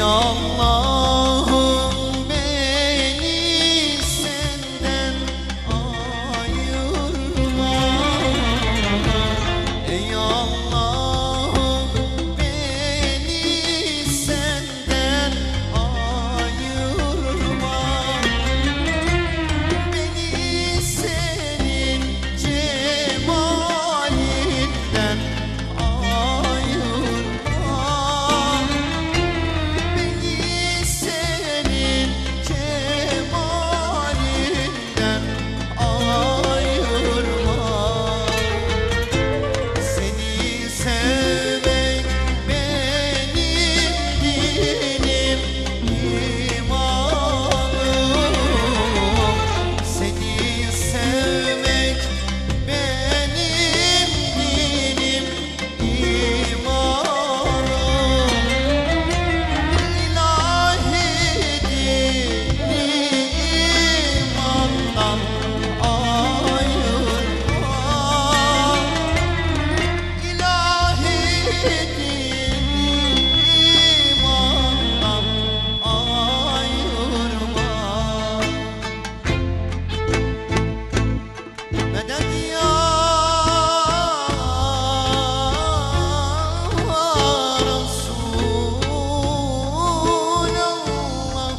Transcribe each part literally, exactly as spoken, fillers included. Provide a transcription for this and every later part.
Allah'ım beni senden ayırma. Ey Allah'ım beni senden ayırma. Beni senin cemalinden ayırma. Beni senin cemalinden ayırma. Seni sevmek benim dinim, imanım. Seni sevmek benim dinim, imanım. İlahi dini imandan ayırma. İlahi dini imandan ayırma. Medet ya Resulallah,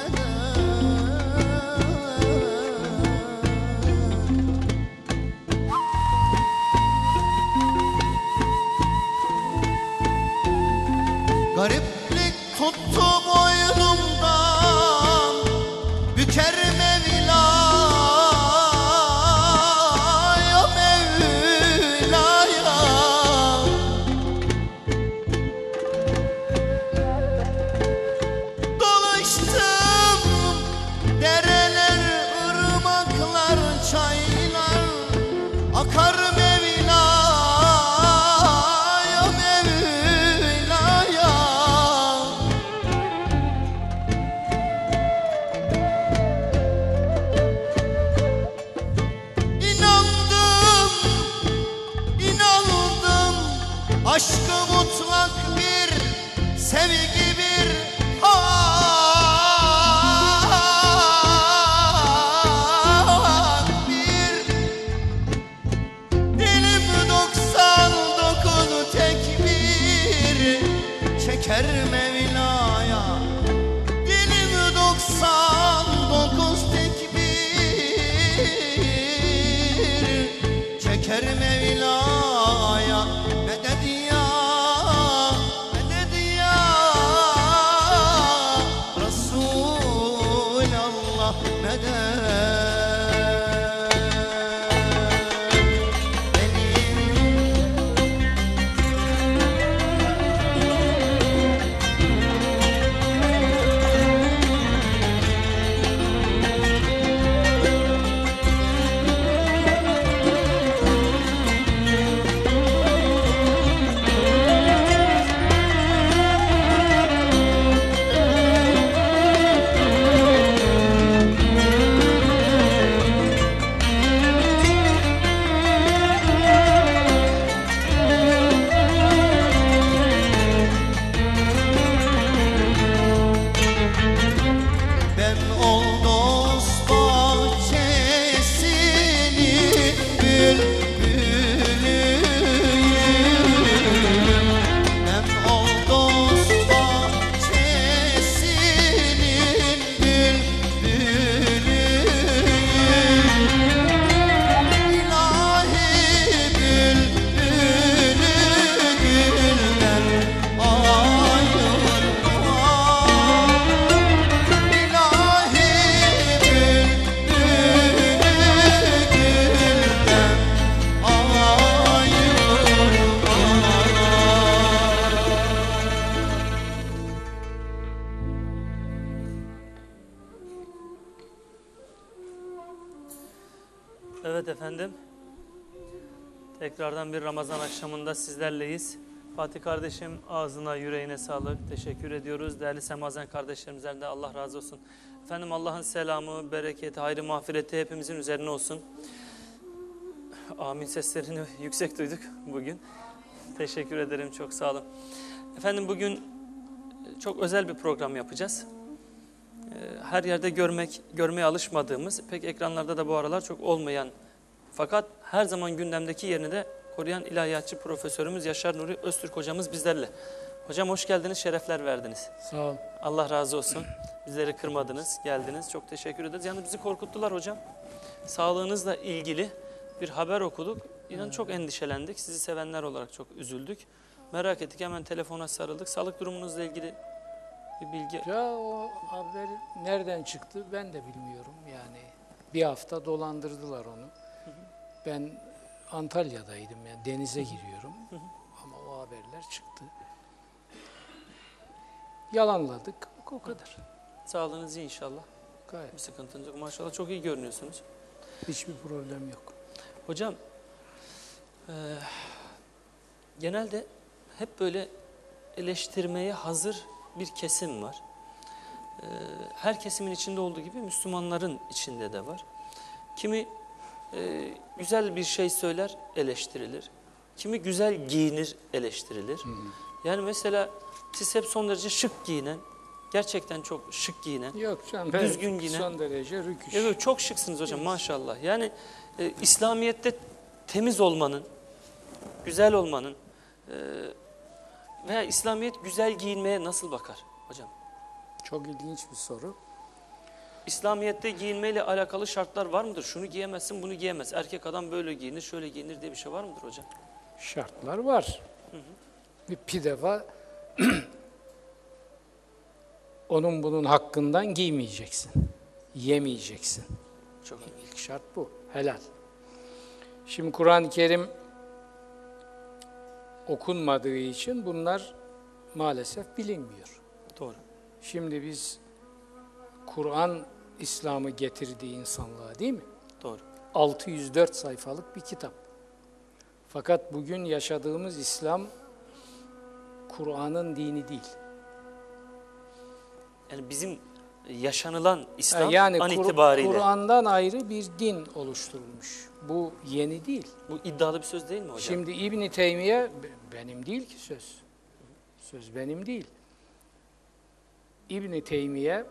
medet. Gariplik tuttu boynumdan, büker Mevla ya Mevla ya. Dolaştım dereler, ırmaklar, çaylar, akar Mevla ya Mevla ya. İnandım, inandım, aşkı mutlak bir sevgi, bir hak, bir dilim doksan dokuz tekbir çeker Mevla'ya. Dilim doksan dokuz tekbir çeker Mevla'ya. Medet ya, medet ya Resulallah, medet. Ben ol dost bahçesinin bülbülüyüm. Ben ol dost bahçesinin bülbülüyüm. İlahi bülbülü gülden ayırma. İlahi Evet efendim, tekrardan bir Ramazan akşamında sizlerleyiz. Fatih kardeşim, ağzına yüreğine sağlık, teşekkür ediyoruz. Değerli semazen kardeşlerimizden de Allah razı olsun. Efendim, Allah'ın selamı, bereketi, hayrı, mağfireti hepimizin üzerine olsun. Amin seslerini yüksek duyduk bugün. Teşekkür ederim, çok sağ olun. Efendim, bugün çok özel bir program yapacağız. E, her yerde görmek, görmeye alışmadığımız, pek ekranlarda da bu aralar çok olmayan, fakat her zaman gündemdeki yerini de koruyan ilahiyatçı profesörümüz Yaşar Nuri Öztürk hocamız bizlerle. Hocam hoş geldiniz, şerefler verdiniz. Sağ ol. Allah razı olsun. Bizleri kırmadınız, geldiniz. Çok teşekkür ederiz. Yani bizi korkuttular hocam. Sağlığınızla ilgili bir haber okuduk. İnan çok endişelendik. Sizi sevenler olarak çok üzüldük. Merak ettik. Hemen telefona sarıldık. Sağlık durumunuzla ilgili bir bilgi. Ya o haber nereden çıktı ben de bilmiyorum yani. Bir hafta dolandırdılar onu. Ben Antalya'daydım yani denize giriyorum. Ama o haberler çıktı. Yalanladık. O kadar. Sağlığınız iyi inşallah. Gayet. Bir sıkıntınız yok. Maşallah çok iyi görünüyorsunuz. Hiçbir problem yok. Hocam e, genelde hep böyle eleştirmeye hazır bir kesim var. E, her kesimin içinde olduğu gibi Müslümanların içinde de var. Kimi e, güzel bir şey söyler, eleştirilir. Kimi güzel giyinir, eleştirilir. Hı hı. Yani mesela siz hep son derece şık giyinen, gerçekten çok şık giyinen, Yok canım, düzgün giyinen. Son derece rüküş. Evet, çok şıksınız hocam maşallah. Yani e, İslamiyet'te temiz olmanın, güzel olmanın e, veya İslamiyet güzel giyinmeye nasıl bakar hocam? Çok ilginç bir soru. İslamiyet'te giyinmeyle alakalı şartlar var mıdır? Şunu giyemezsin, bunu giyemez. Erkek adam böyle giyinir, şöyle giyinir diye bir şey var mıdır hocam? Şartlar var. Hı hı. Bir, bir defa onun bunun hakkından giymeyeceksin. Yemeyeceksin. Çok önemli. İlk şart bu. Helal. Şimdi Kur'an-ı Kerim okunmadığı için bunlar maalesef bilinmiyor. Doğru. Şimdi biz Kur'an İslam'ı getirdiği insanlığa değil mi? Doğru. altı yüz dört sayfalık bir kitap. Fakat bugün yaşadığımız İslam Kur'an'ın dini değil. Yani bizim yaşanılan İslam yani an Kur- itibariyle. Kur'an'dan ayrı bir din oluşturulmuş. Bu yeni değil. Bu iddialı bir söz değil mi hocam? Şimdi İbn Teymiye benim değil ki söz. Söz benim değil. İbn Teymiye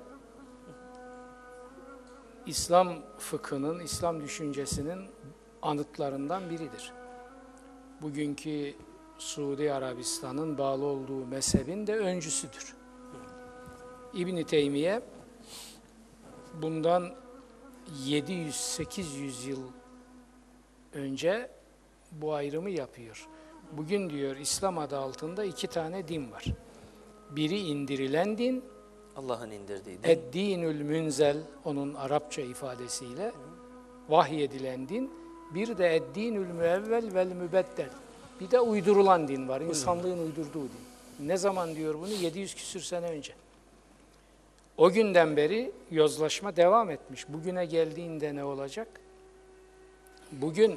İslam fıkhının, İslam düşüncesinin anıtlarından biridir. Bugünkü Suudi Arabistan'ın bağlı olduğu mezhebin de öncüsüdür. İbn Teymiye bundan yedi yüz sekiz yüz yıl önce bu ayrımı yapıyor. Bugün diyor İslam adı altında iki tane din var. Biri indirilen din, Allah'ın indirdiği din. Ed-dinül münzel, onun Arapça ifadesiyle vahyedilen din. Bir de Ed-dinül müevvel vel mübeddel. Bir de uydurulan din var, insanlığın uydurduğu din. Ne zaman diyor bunu? yedi yüz küsür sene önce. O günden beri yozlaşma devam etmiş. Bugüne geldiğinde ne olacak? Bugün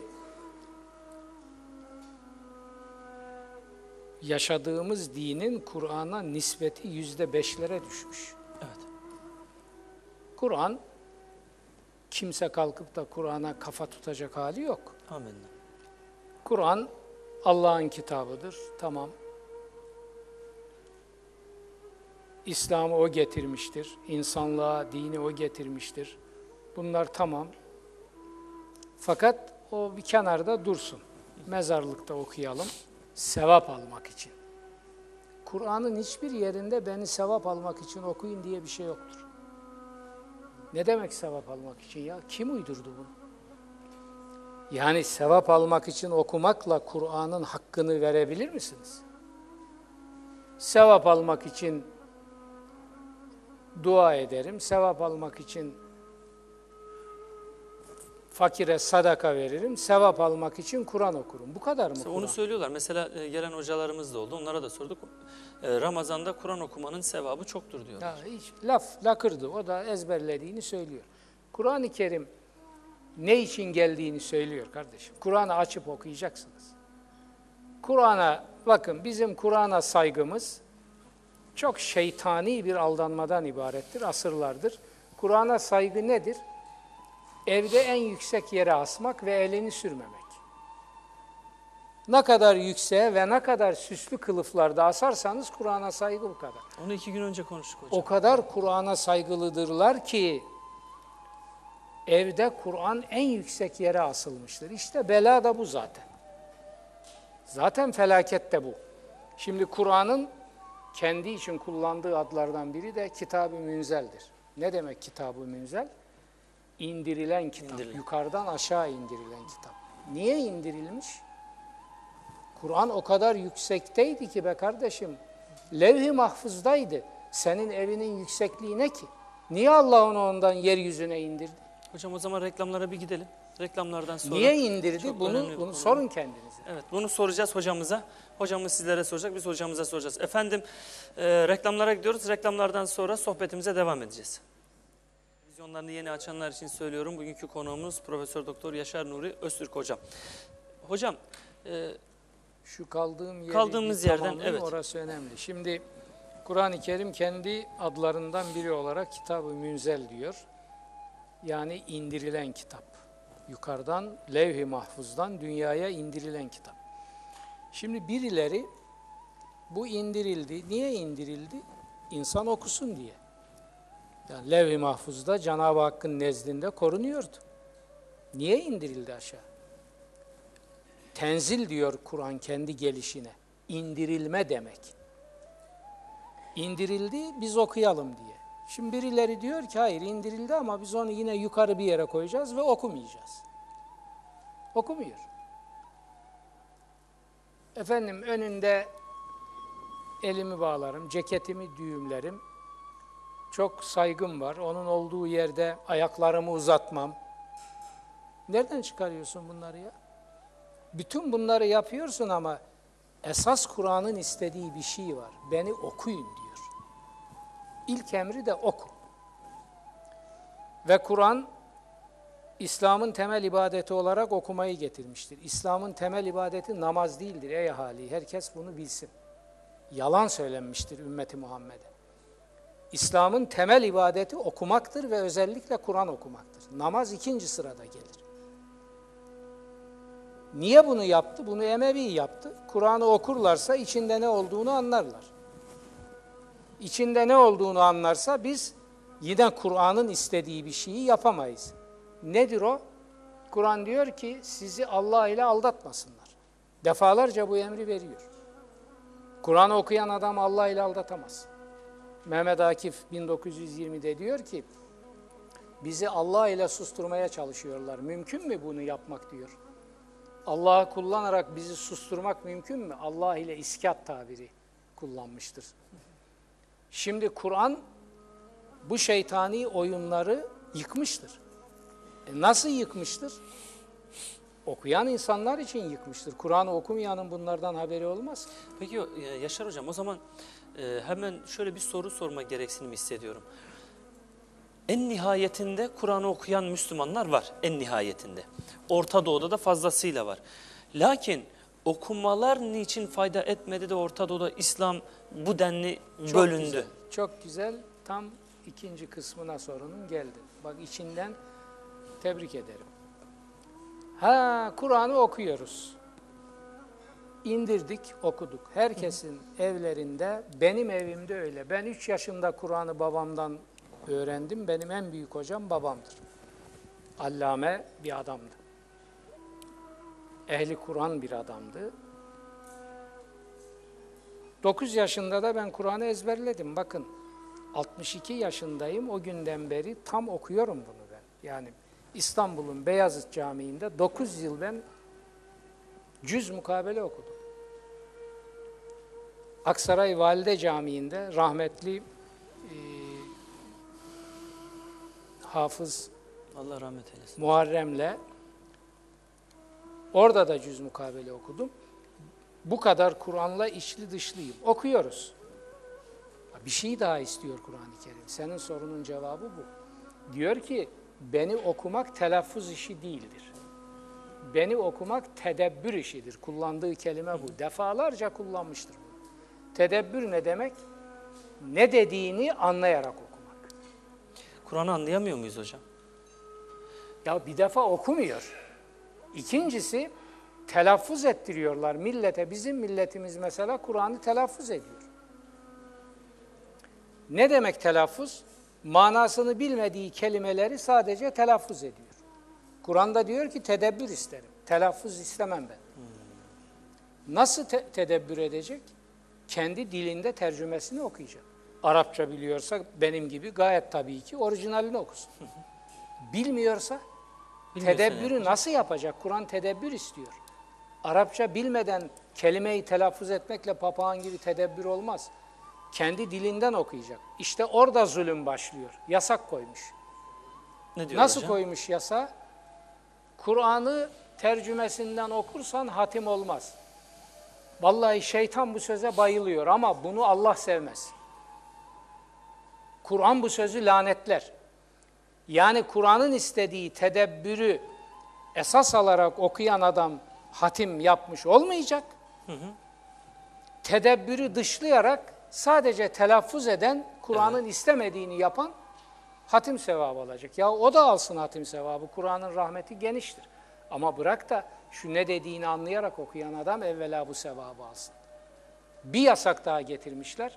yaşadığımız dinin Kur'an'a nispeti yüzde beşlere düşmüş. Evet. Kur'an, kimse kalkıp da Kur'an'a kafa tutacak hali yok. Amin. Kur'an Allah'ın kitabıdır, tamam. İslam'ı o getirmiştir, insanlığa dini o getirmiştir. Bunlar tamam. Fakat o bir kenarda dursun. Mezarlıkta okuyalım, sevap almak için. Kur'an'ın hiçbir yerinde beni sevap almak için okuyun diye bir şey yoktur. Ne demek sevap almak için ya? Kim uydurdu bunu? Yani sevap almak için okumakla Kur'an'ın hakkını verebilir misiniz? Sevap almak için dua ederim, sevap almak için fakire sadaka veririm, sevap almak için Kur'an okurum. Bu kadar mı Kur'an? Onu söylüyorlar. Mesela e, gelen hocalarımız da oldu. Onlara da sorduk. E, Ramazan'da Kur'an okumanın sevabı çoktur diyorlar. Ya hiç laf lakırdı. O da ezberlediğini söylüyor. Kur'an-ı Kerim ne için geldiğini söylüyor kardeşim. Kur'an'ı açıp okuyacaksınız. Kur'an'a bakın, bizim Kur'an'a saygımız çok şeytani bir aldanmadan ibarettir, asırlardır. Kur'an'a saygı nedir? Evde en yüksek yere asmak ve elini sürmemek. Ne kadar yükseğe ve ne kadar süslü kılıflarda asarsanız Kur'an'a saygı bu kadar. Onu iki gün önce konuştuk hocam. O kadar Kur'an'a saygılıdırlar ki evde Kur'an en yüksek yere asılmıştır. İşte bela da bu zaten. Zaten felaket de bu. Şimdi Kur'an'ın kendi için kullandığı adlardan biri de Kitab-ı Münzel'dir. Ne demek Kitab-ı Münzel? İndirilen kitap, İndirilen. yukarıdan aşağı indirilen kitap. Niye indirilmiş? Kur'an o kadar yüksekteydi ki be kardeşim, levh-i mahfuzdaydı. Senin evinin yüksekliği ne ki? Niye Allah onu ondan yeryüzüne indirdi? Hocam o zaman reklamlara bir gidelim. Reklamlardan sonra. Niye indirdi? Çok Bunu, önemli bir bunu konu. sorun kendinize. Evet, bunu soracağız hocamıza. Hocamız sizlere soracak, biz hocamıza soracağız. Efendim, e, reklamlara gidiyoruz. Reklamlardan sonra sohbetimize devam edeceğiz. Vizyonlarını yeni açanlar için söylüyorum. Bugünkü konuğumuz Profesör Doktor Yaşar Nuri Öztürk hocam. Hocam, e, Şu kaldığım yeri Kaldığımız bir yerden, tamamlayayım, evet. orası önemli. Şimdi Kur'an-ı Kerim kendi adlarından biri olarak Kitab-ı Münzel diyor. Yani indirilen kitap. Yukarıdan, levh-i mahfuzdan dünyaya indirilen kitap. Şimdi birileri bu indirildi. Niye indirildi? İnsan okusun diye. Yani levh-i mahfuzda Cenab-ı Hakk'ın nezdinde korunuyordu. Niye indirildi aşağı? Tenzil diyor Kur'an kendi gelişine. İndirilme demek. İndirildi, biz okuyalım diye. Şimdi birileri diyor ki hayır indirildi ama biz onu yine yukarı bir yere koyacağız ve okumayacağız. Okumuyor. Efendim önünde elimi bağlarım, ceketimi düğümlerim. Çok saygım var. Onun olduğu yerde ayaklarımı uzatmam. Nereden çıkarıyorsun bunları ya? Bütün bunları yapıyorsun ama esas Kur'an'ın istediği bir şey var. Beni okuyun diyor. İlk emri de oku. Ve Kur'an İslam'ın temel ibadeti olarak okumayı getirmiştir. İslam'ın temel ibadeti namaz değildir ey ahali. Herkes bunu bilsin. Yalan söylenmiştir ümmeti Muhammed'e. İslam'ın temel ibadeti okumaktır ve özellikle Kur'an okumaktır. Namaz ikinci sırada gelir. Niye bunu yaptı? Bunu Emevi yaptı. Kur'an'ı okurlarsa içinde ne olduğunu anlarlar. İçinde ne olduğunu anlarsa biz yine Kur'an'ın istediği bir şeyi yapamayız. Nedir o? Kur'an diyor ki sizi Allah ile aldatmasınlar. Defalarca bu emri veriyor. Kur'an'ı okuyan adam Allah ile aldatamaz. Mehmet Akif bin dokuz yüz yirmide diyor ki bizi Allah ile susturmaya çalışıyorlar. Mümkün mü bunu yapmak diyor. Allah'ı kullanarak bizi susturmak mümkün mü? Allah ile iskat tabiri kullanmıştır. Şimdi Kur'an bu şeytani oyunları yıkmıştır. E nasıl yıkmıştır? Okuyan insanlar için yıkmıştır. Kur'an'ı okumayanın bunlardan haberi olmaz. peki e, Yaşar hocam o zaman e, hemen şöyle bir soru sorma gereksinimi hissediyorum. En nihayetinde Kur'an'ı okuyan Müslümanlar var, en nihayetinde. Orta Doğu'da da fazlasıyla var. Lakin okumalar niçin fayda etmedi de Orta Doğu'da İslam bu denli Çok bölündü? güzel, çok güzel. Tam ikinci kısmına sorunun geldi. Bak içinden tebrik ederim. Ha, Kur'an'ı okuyoruz. İndirdik, okuduk. Herkesin evlerinde, benim evimde öyle. Ben üç yaşında Kur'an'ı babamdan öğrendim. Benim en büyük hocam babamdır. Allame bir adamdı. Ehli Kur'an bir adamdı. dokuz yaşında da ben Kur'an'ı ezberledim. Bakın altmış iki yaşındayım. O günden beri tam okuyorum bunu ben. Yani İstanbul'un Beyazıt Camii'nde dokuz yıl ben cüz mukabele okudum. Aksaray Valide Camii'nde rahmetli e, Hafız Allah rahmet eylesin. Muharrem'le orada da cüz mukabele okudum. Bu kadar Kur'an'la içli dışlıyım. Okuyoruz. Bir şey daha istiyor Kur'an-ı Kerim. Senin sorunun cevabı bu. Diyor ki beni okumak telaffuz işi değildir. Beni okumak tedebbür işidir. Kullandığı kelime bu. Defalarca kullanmıştır bunu. Tedebbür ne demek? Ne dediğini anlayarak okumak. Kur'an'ı anlayamıyor muyuz hocam? Ya bir defa okumuyor. İkincisi telaffuz ettiriyorlar millete. Bizim milletimiz mesela Kur'an'ı telaffuz ediyor. Ne demek telaffuz? Manasını bilmediği kelimeleri sadece telaffuz ediyor. Kur'an'da diyor ki tedebbür isterim. Telaffuz istemem ben. Nasıl te- tedebbür edecek? Kendi dilinde tercümesini okuyacak. Arapça biliyorsa benim gibi gayet tabii ki orijinalini okusun. Bilmiyorsa Bilmiyorsa tedebbürü nasıl yapacak? Kur'an tedebbür istiyor. Arapça bilmeden kelimeyi telaffuz etmekle papağan gibi tedebbür olmaz. Kendi dilinden okuyacak. İşte orada zulüm başlıyor. Yasak koymuş. Ne diyor Nasıl hocam? koymuş yasa? Kur'an'ı tercümesinden okursan hatim olmaz. Vallahi şeytan bu söze bayılıyor ama bunu Allah sevmez. Kur'an bu sözü lanetler. Yani Kur'an'ın istediği tedebbürü esas alarak okuyan adam hatim yapmış olmayacak. Hı hı. Tedebbürü dışlayarak sadece telaffuz eden, Kur'an'ın evet. istemediğini yapan hatim sevabı alacak. Ya o da alsın hatim sevabı. Kur'an'ın rahmeti geniştir. Ama bırak da şu ne dediğini anlayarak okuyan adam evvela bu sevabı alsın. Bir yasak daha getirmişler.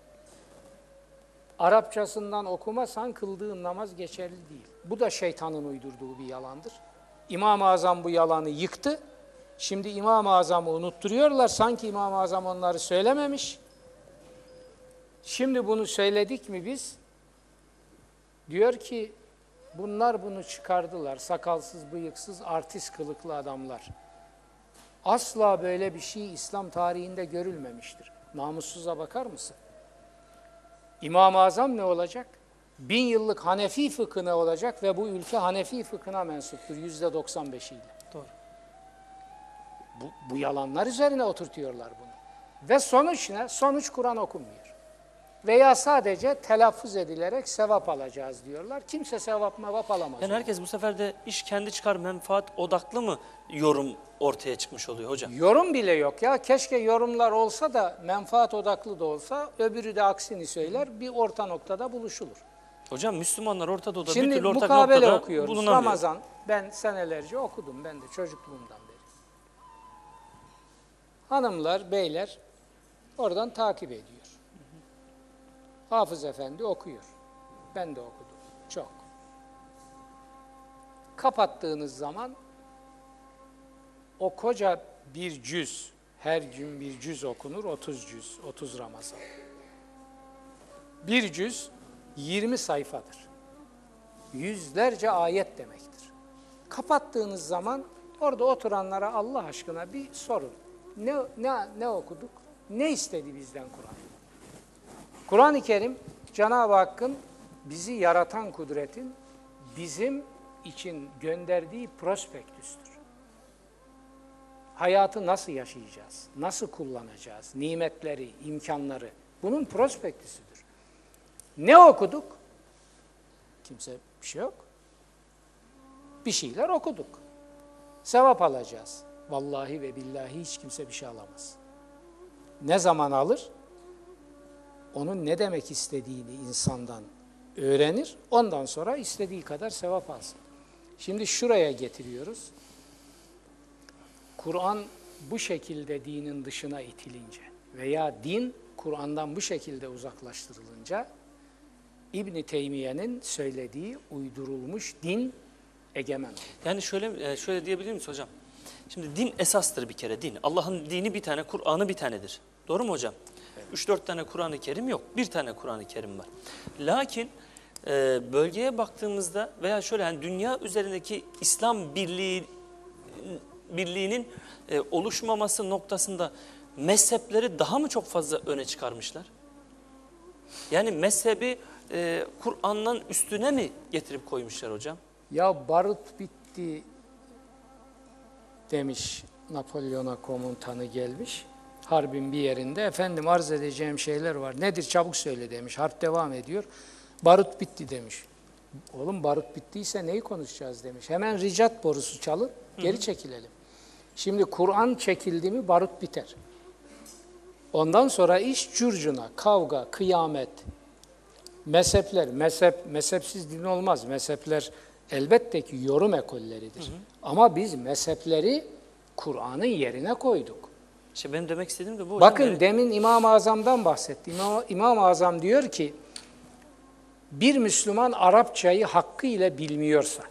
Arapçasından okumasan kıldığın namaz geçerli değil. Bu da şeytanın uydurduğu bir yalandır. İmam-ı Azam bu yalanı yıktı. Şimdi İmam-ı Azam'ı unutturuyorlar. Sanki İmam-ı Azam onları söylememiş. Şimdi bunu söyledik mi biz? Diyor ki bunlar bunu çıkardılar. Sakalsız, bıyıksız, artist kılıklı adamlar. Asla böyle bir şey İslam tarihinde görülmemiştir. Namussuza bakar mısın? İmam-ı Azam ne olacak? Bin yıllık Hanefi fıkhı ne olacak ve bu ülke Hanefi fıkhına mensuptur yüzde doksan beşiyle. Doğru. Bu, bu yalanlar üzerine oturtuyorlar bunu. Ve sonuç ne? Sonuç Kur'an okunmuyor. Veya sadece telaffuz edilerek sevap alacağız diyorlar. Kimse sevap mevap alamaz. Yani herkes bu sefer de iş kendi çıkar menfaat odaklı mı yorum ortaya çıkmış oluyor hocam? Yorum bile yok ya. Keşke yorumlar olsa da menfaat odaklı da olsa öbürü de aksini söyler. Bir orta noktada buluşulur. Hocam Müslümanlar Orta Doğu'da Şimdi bir türlü ortak mukabele noktada okuyoruz. bulunamıyor. Ramazan ben senelerce okudum. Ben de çocukluğumdan beri. Hanımlar, beyler oradan takip ediyor. Hafız Efendi okuyor. Ben de okudum. Çok. Kapattığınız zaman o koca bir cüz, her gün bir cüz okunur, otuz cüz, otuz Ramazan. Bir cüz yirmi sayfadır. Yüzlerce ayet demektir. Kapattığınız zaman orada oturanlara Allah aşkına bir sorun. Ne, ne, ne okuduk? Ne istedi bizden Kur'an? Kur'an-ı Kerim, Cenab-ı Hakk'ın bizi yaratan kudretin bizim için gönderdiği prospektüstür. Hayatı nasıl yaşayacağız, nasıl kullanacağız, nimetleri, imkanları, bunun prospektüsüdür. Ne okuduk? Kimse bir şey yok. Bir şeyler okuduk. Sevap alacağız. Vallahi ve billahi hiç kimse bir şey alamaz. Ne zaman alır? Onun ne demek istediğini insandan öğrenir, ondan sonra istediği kadar sevap alsın. Şimdi şuraya getiriyoruz. Kur'an bu şekilde dinin dışına itilince veya din Kur'an'dan bu şekilde uzaklaştırılınca İbn-i Teymiye'nin söylediği uydurulmuş din egemen olur. Yani şöyle şöyle diyebilir miyiz hocam? Şimdi din esastır bir kere din. Allah'ın dini bir tane, Kur'an'ı bir tanedir. Doğru mu hocam? Üç dört tane Kur'an-ı Kerim yok. Bir tane Kur'an-ı Kerim var. Lakin e, bölgeye baktığımızda veya şöyle yani dünya üzerindeki İslam birliği birliğinin e, oluşmaması noktasında mezhepleri daha mı çok fazla öne çıkarmışlar? Yani mezhebi e, Kur'an'dan üstüne mi getirip koymuşlar hocam? Ya barut bitti demiş Napolyon'a komutanı gelmiş. Harbin bir yerinde efendim arz edeceğim şeyler var. Nedir çabuk söyle demiş. Harp devam ediyor. Barut bitti demiş. Oğlum barut bittiyse neyi konuşacağız demiş. Hemen ricat borusu çalıp geri çekilelim. Şimdi Kur'an çekildi mi barut biter. Ondan sonra iş curcuna, kavga, kıyamet, mezhepler, mezhep, mezhepsiz din olmaz. Mezhepler elbette ki yorum ekolleridir. Hı hı. Ama biz mezhepleri Kur'an'ın yerine koyduk. İşte benim demek istediğim de bu hocam. Bakın Yani demin İmam-ı Azam'dan bahsetti. İmam- İmam-ı Azam diyor ki, bir Müslüman Arapçayı hakkıyla bilmiyorsa,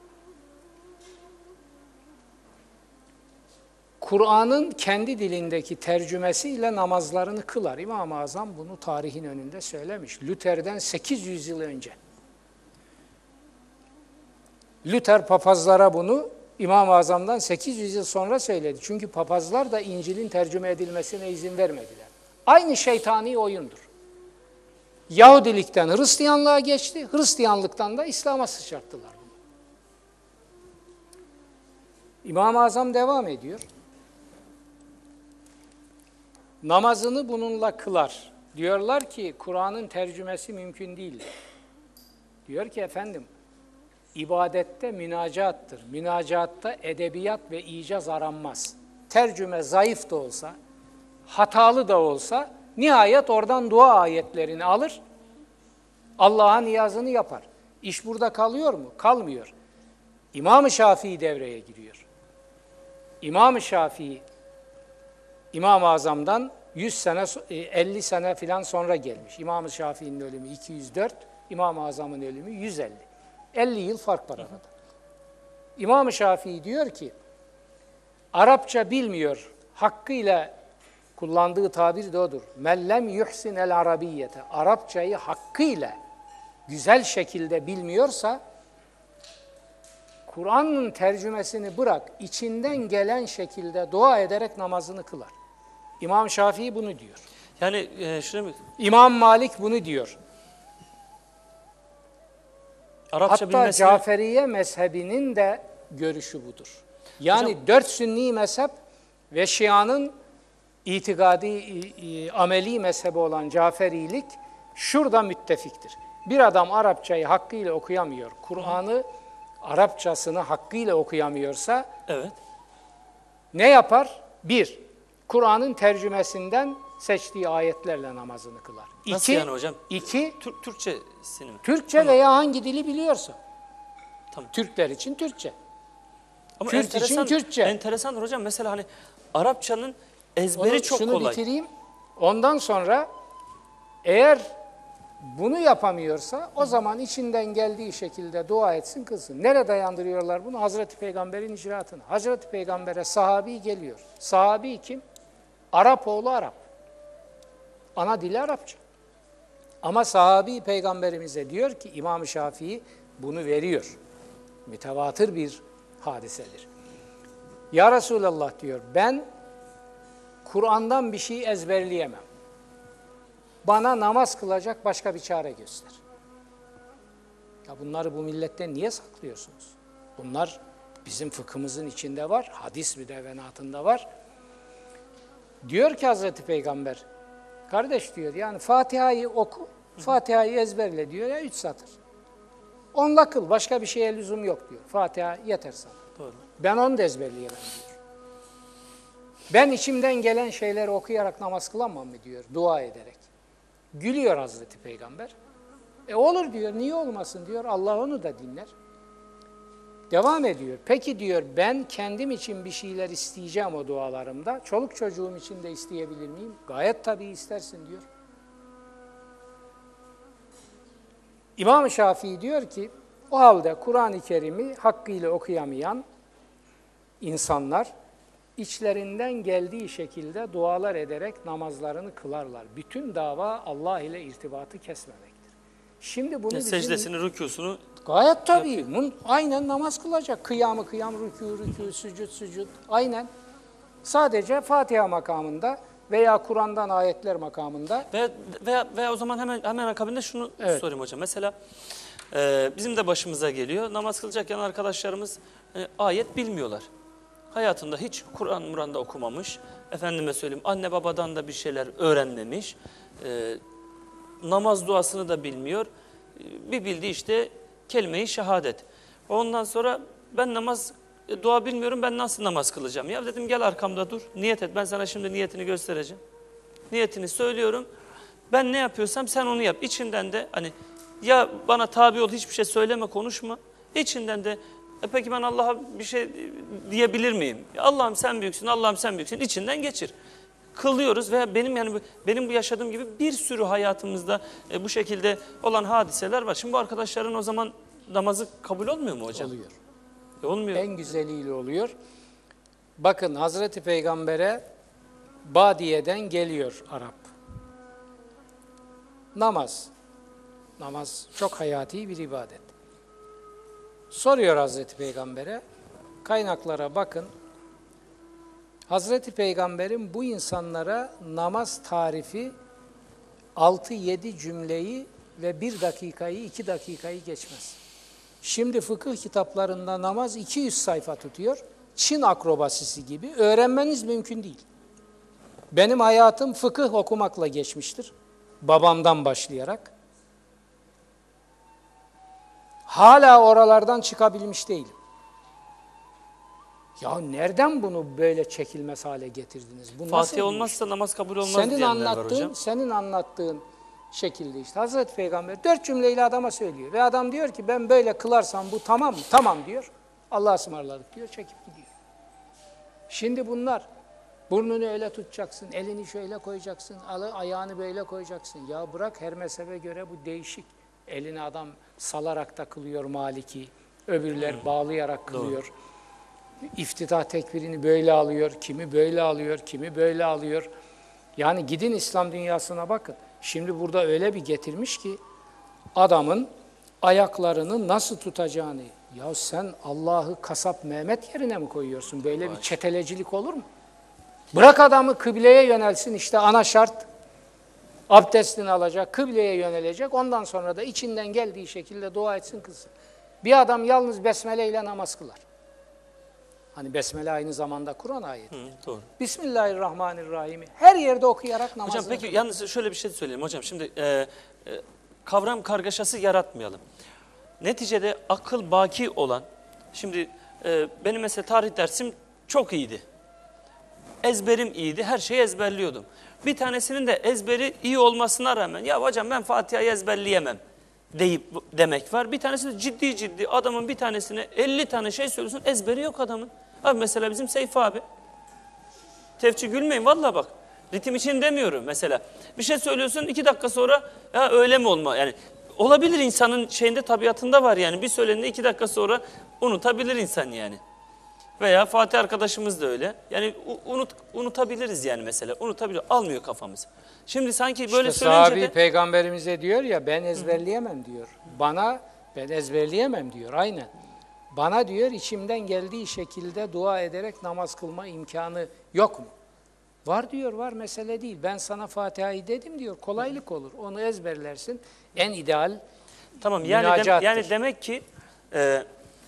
Kur'an'ın kendi dilindeki tercümesiyle namazlarını kılar. İmam-ı Azam bunu tarihin önünde söylemiş. Luther'den sekiz yüz yıl önce. Luther papazlara bunu İmam-ı Azam'dan sekiz yüz yıl sonra söyledi. Çünkü papazlar da İncil'in tercüme edilmesine izin vermediler. Aynı şeytani oyundur. Yahudilikten Hristiyanlığa geçti, Hristiyanlıktan da İslam'a sıçrattılar bunu. İmam-ı Azam devam ediyor. Namazını bununla kılar. Diyorlar ki Kur'an'ın tercümesi mümkün değil. Diyor ki efendim, ibadette münacattır. Münacatta edebiyat ve icaz aranmaz. Tercüme zayıf da olsa, hatalı da olsa, nihayet oradan dua ayetlerini alır, Allah'a niyazını yapar. İş burada kalıyor mu? Kalmıyor. İmam-ı Şafii devreye giriyor. İmam-ı Şafii, İmam-ı Azam'dan yüz sene, elli sene filan sonra gelmiş. İmam-ı Şafii'nin ölümü iki yüz dört, İmam-ı Azam'ın ölümü yüz elli. elli yıl fark var arada. İmam-ı Şafii diyor ki, Arapça bilmiyor, hakkıyla kullandığı tabir de odur. Mellem yuhsin el arabiyyete. Arapçayı hakkıyla, güzel şekilde bilmiyorsa, Kur'an'ın tercümesini bırak, içinden gelen şekilde dua ederek namazını kılar. İmam Şafii bunu diyor. yani e, şöyle mi? İmam Malik bunu diyor. Arapça Hatta bilmesine... Caferiye mezhebinin de görüşü budur. Yani Hocam, dört sünni mezhep ve Şia'nın itikadi, ameli mezhebi olan Caferilik şurada müttefiktir. Bir adam Arapçayı hakkıyla okuyamıyor, Kur'an'ı Arapçasını hakkıyla okuyamıyorsa evet. ne yapar? Bir, Kur'an'ın tercümesinden seçtiği ayetlerle namazını kılar. Nasıl İki, yani hocam? iki, Türk, Türkçesini mi? Türkçe Tamam. veya hangi dili biliyorsa. Tamam. Türkler için Türkçe. Ama Kürt için enteresan, Kürtçe. enteresandır hocam. Mesela hani Arapçanın ezberi Onu, çok şunu kolay. bitireyim. Ondan sonra eğer bunu yapamıyorsa o zaman içinden geldiği şekilde dua etsin, kılsın. Nereye dayandırıyorlar bunu? Hazreti Peygamber'in icraatına. Hazreti Peygamber'e sahabi geliyor. Sahabi kim? Arap oğlu Arap. Ana dili Arapça. Ama sahabi Peygamberimize diyor ki İmam-ı Şafii bunu veriyor. Mütevatır bir hadisedir. Ya Resulallah diyor, ben Kur'an'dan bir şey ezberleyemem. Bana namaz kılacak başka bir çare göster. Ya bunları bu milletten niye saklıyorsunuz? Bunlar bizim fıkhımızın içinde var, hadis müdevvenatında var. Diyor ki Hazreti Peygamber, kardeş diyor, yani Fatiha'yı oku, Fatiha'yı ezberle diyor ya üç satır. Onunla kıl, başka bir şeye lüzum yok diyor. Fatiha yeter sana. Doğru. Ben onu da ezberleyemem diyor. Ben içimden gelen şeyleri okuyarak namaz kılamam mı diyor, dua ederek. Gülüyor Hazreti Peygamber. E olur diyor, niye olmasın diyor, Allah onu da dinler. Devam ediyor. Peki diyor, ben kendim için bir şeyler isteyeceğim o dualarımda. Çoluk çocuğum için de isteyebilir miyim? Gayet tabii istersin diyor. İmam-ı Şafii diyor ki, o halde Kur'an-ı Kerim'i hakkıyla okuyamayan insanlar içlerinden geldiği şekilde dualar ederek namazlarını kılarlar. Bütün dava Allah ile irtibatı kesmemektir. Şimdi bunu Yani bizim... secdesini, rükûsunu Gayet tabii. Bunun aynen namaz kılacak. Kıyamı kıyam, rükû, rükû, sücud, sücud. Aynen. Sadece Fatiha makamında veya Kur'an'dan ayetler makamında. veya, veya, veya o zaman hemen hemen akabinde şunu Evet. sorayım hocam. Mesela e, bizim de başımıza geliyor. Namaz kılacakken arkadaşlarımız e, ayet bilmiyorlar. Hayatında hiç Kur'an Muran'da okumamış. Efendime söyleyeyim, anne babadan da bir şeyler öğrenmemiş. E, namaz duasını da bilmiyor. E, bir bildiği işte kelime-i şehadet. Ondan sonra ben namaz e, dua bilmiyorum, ben nasıl namaz kılacağım? Ya dedim gel arkamda dur, niyet et. Ben sana şimdi niyetini göstereceğim. Niyetini söylüyorum. Ben ne yapıyorsam sen onu yap. İçinden de hani ya bana tabi ol, hiçbir şey söyleme, konuşma. İçinden de E peki ben Allah'a bir şey diyebilir miyim? Allah'ım sen büyüksün, Allah'ım sen büyüksün. İçinden geçir. Kılıyoruz veya benim yani benim bu yaşadığım gibi bir sürü hayatımızda e, bu şekilde olan hadiseler var. Şimdi bu arkadaşların o zaman namazı kabul olmuyor mu hocam? Oluyor. E, olmuyor. En güzeliyle oluyor. Bakın Hazreti Peygamber'e Badiye'den geliyor Arap. Namaz. Namaz çok hayati bir ibadet. Soruyor Hazreti Peygamber'e, kaynaklara bakın. Hazreti Peygamber'in bu insanlara namaz tarifi altı yedi cümleyi ve bir dakikayı, iki dakikayı geçmez. Şimdi fıkıh kitaplarında namaz iki yüz sayfa tutuyor. Çin akrobasisi gibi. Öğrenmeniz mümkün değil. Benim hayatım fıkıh okumakla geçmiştir. Babamdan başlayarak. Hala oralardan çıkabilmiş değilim. Ya nereden bunu böyle çekilmez hale getirdiniz? Bu nasıl Fatiha bir olmazsa iş? namaz kabul olmaz Senin diyenler var anlattığın, hocam. senin anlattığın şekilde işte Hazreti Peygamber dört cümleyle adama söylüyor. Ve adam diyor ki ben böyle kılarsam bu tamam mı? Tamam diyor. Allah'a ısmarladık diyor, çekip gidiyor. Şimdi bunlar burnunu öyle tutacaksın, elini şöyle koyacaksın, ayağını böyle koyacaksın. Ya bırak, her mezhebe göre bu değişik. Elini adam salarak da kılıyor Maliki, öbürler hmm. bağlayarak kılıyor. Doğru. İftitah tekbirini böyle alıyor, kimi böyle alıyor, kimi böyle alıyor. Yani gidin İslam dünyasına bakın. Şimdi burada öyle bir getirmiş ki adamın ayaklarını nasıl tutacağını. Ya sen Allah'ı kasap Mehmet yerine mi koyuyorsun? Böyle Vay. bir çetelecilik olur mu? Bırak adamı kıbleye yönelsin, işte ana şart. Abdestini alacak, kıbleye yönelecek. Ondan sonra da içinden geldiği şekilde dua etsin, kılsın. Bir adam yalnız besmele ile namaz kılar. Hani besmele aynı zamanda Kur'an ayeti. Hı, doğru. Bismillahirrahmanirrahim. Her yerde okuyarak namazını Hocam peki kılar. yalnız şöyle bir şey söyleyeyim hocam. Şimdi e, e, kavram kargaşası yaratmayalım. Neticede akıl baki olan, şimdi e, benim mesela tarih dersim çok iyiydi. Ezberim iyiydi, her şeyi ezberliyordum. Bir tanesinin de ezberi iyi olmasına rağmen ya hocam ben Fatiha'yı ezberleyemem deyip demek var. Bir tanesi de ciddi ciddi adamın bir tanesine elli tane şey söylüyorsun, ezberi yok adamın. Abi mesela bizim Seyfi abi. Tefçi gülmeyin vallahi bak. Ritim için demiyorum mesela. Bir şey söylüyorsun iki dakika sonra ya öyle mi olma yani. Olabilir, insanın şeyinde, tabiatında var yani. Bir söylendiğinde iki dakika sonra unutabilir insan yani. Veya Fatih arkadaşımız da öyle. Yani unut, unutabiliriz yani mesela. Unutabiliyor. Almıyor kafamız. Şimdi sanki böyle işte söyleyince sahabi de... peygamberimize diyor ya ben ezberleyemem diyor. Bana ben ezberleyemem diyor aynen. Bana diyor içimden geldiği şekilde dua ederek namaz kılma imkanı yok mu? Var diyor, var, mesele değil. Ben sana Fatiha'yı dedim diyor. Kolaylık olur. Onu ezberlersin. En ideal Tamam yani, dem, yani demek ki e, e,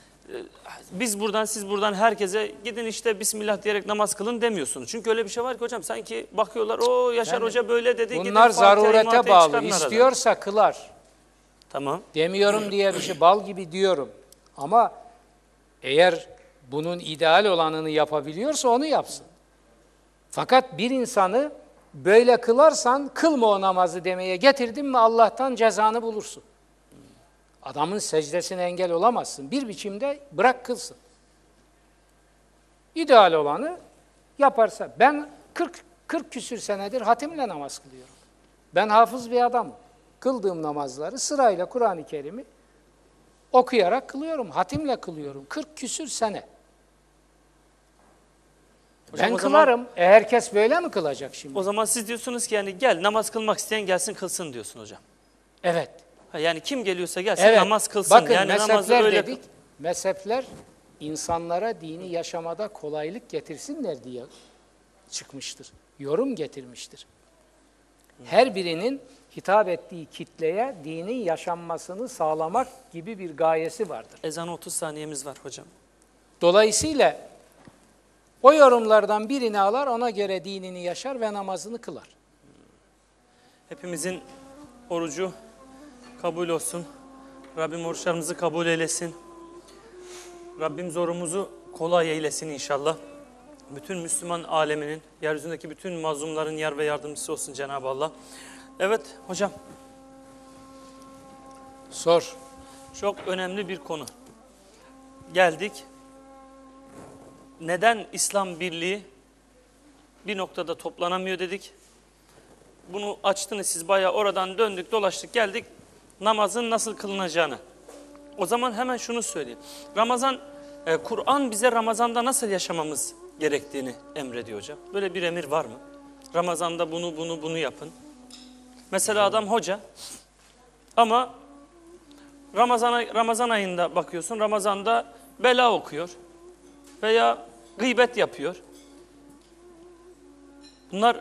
biz buradan siz buradan herkese gidin işte Bismillah diyerek namaz kılın demiyorsunuz. Çünkü öyle bir şey var ki hocam sanki bakıyorlar o Yaşar yani, Hoca böyle dedi. Bunlar zarurete bağlı. İstiyorsa arada. Kılar. Tamam. Demiyorum diye bir şey, bal gibi diyorum. Ama eğer bunun ideal olanını yapabiliyorsa onu yapsın. Fakat bir insanı böyle kılarsan kılma o namazı demeye getirdin mi Allah'tan cezanı bulursun. Adamın secdesine engel olamazsın. Bir biçimde bırak kılsın. İdeal olanı yaparsa. Ben kırk, kırk küsür senedir hatimle namaz kılıyorum. Ben hafız bir adamım. Kıldığım namazları sırayla Kur'an-ı Kerim'i okuyarak kılıyorum. Hatimle kılıyorum. kırk küsür sene. Hocam ben kılarım. Zaman, e herkes böyle mi kılacak şimdi? O zaman siz diyorsunuz ki yani gel namaz kılmak isteyen gelsin kılsın diyorsun hocam. Evet. Ha yani kim geliyorsa gelsin evet. namaz kılsın. Bakın yani mezhepler öyle dedik. Mezhepler insanlara dini yaşamada kolaylık getirsinler diye çıkmıştır. Yorum getirmiştir. Her birinin hitap ettiği kitleye dinin yaşanmasını sağlamak gibi bir gayesi vardır. Ezana otuz saniyemiz var hocam. Dolayısıyla o yorumlardan birini alır, ona göre dinini yaşar ve namazını kılar. Hepimizin orucu kabul olsun. Rabbim oruçlarımızı kabul eylesin. Rabbim zorumuzu kolay eylesin inşallah. Bütün Müslüman aleminin, yeryüzündeki bütün mazlumların yar ve yardımcısı olsun Cenab-ı Allah. Evet hocam. Sor. Çok önemli bir konu. geldik. Neden İslam birliği bir noktada toplanamıyor dedik. Bunu açtınız siz, bayağı oradan döndük dolaştık geldik namazın nasıl kılınacağını. O zaman hemen şunu söyleyeyim. Ramazan, e, Kur'an bize Ramazan'da nasıl yaşamamız gerektiğini emrediyor hocam. Böyle bir emir var mı? Ramazan'da bunu bunu bunu yapın. Mesela adam hoca ama Ramazan, Ramazan ayında bakıyorsun, Ramazan'da bela okuyor veya gıybet yapıyor. Bunlar,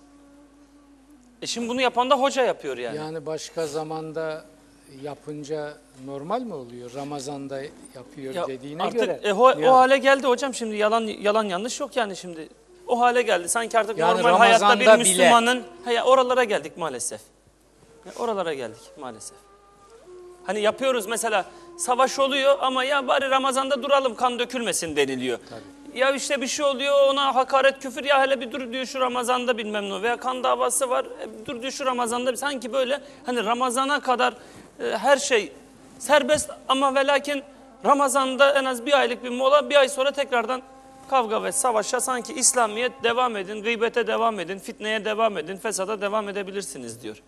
e şimdi bunu yapan da hoca yapıyor yani. Yani başka zamanda yapınca normal mi oluyor? Ramazan'da yapıyor Ya dediğine artık, göre. E, o, Ya- o hale geldi hocam, şimdi yalan yalan yanlış yok yani şimdi. O hale geldi. Sanki artık Yani normal hayatta bir Ramazan'da bile- Müslümanın, he, oralara geldik maalesef. Ya, oralara geldik maalesef. Hani yapıyoruz mesela, savaş oluyor ama ya bari Ramazan'da duralım kan dökülmesin deniliyor. Tabii. Ya işte bir şey oluyor, ona hakaret küfür, ya hele bir dur diyor şu Ramazan'da bilmem ne, veya kan davası var, e, dur diyor şu Ramazan'da, sanki böyle hani Ramazan'a kadar e, her şey serbest ama ve lakin Ramazan'da en az bir aylık bir mola, bir ay sonra tekrardan kavga ve savaşa, sanki İslamiyet devam edin, gıybete devam edin, fitneye devam edin, fesada devam edebilirsiniz diyor.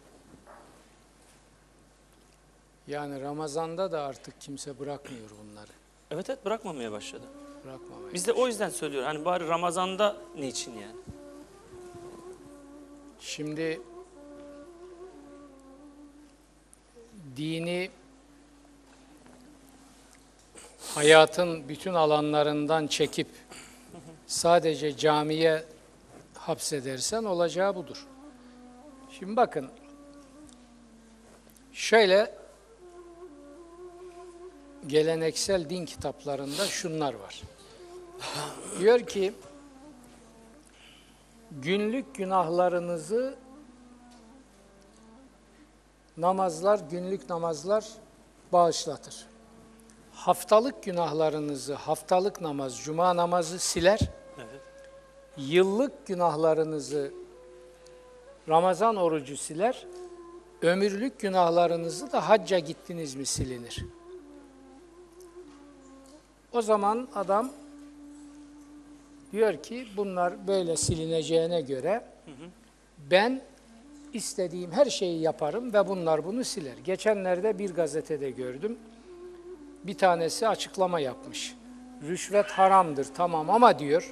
Yani Ramazan'da da artık kimse bırakmıyor bunları. Evet evet, bırakmamaya başladı. Bırakmamaya. Biz de o yüzden söylüyor. Hani bari Ramazan'da niçin yani? Şimdi dini hayatın bütün alanlarından çekip sadece camiye hapsedersen olacağı budur. Şimdi bakın, şöyle geleneksel din kitaplarında şunlar var. Diyor ki, günlük günahlarınızı namazlar, günlük namazlar bağışlatır. Haftalık günahlarınızı haftalık namaz, cuma namazı siler. Evet. Yıllık günahlarınızı Ramazan orucu siler. Ömürlük günahlarınızı da hacca gittiniz mi silinir. O zaman adam diyor ki bunlar böyle silineceğine göre hı hı. ben istediğim her şeyi yaparım ve bunlar bunu siler. Geçenlerde bir gazetede gördüm. Bir tanesi açıklama yapmış. Rüşvet haramdır tamam ama diyor,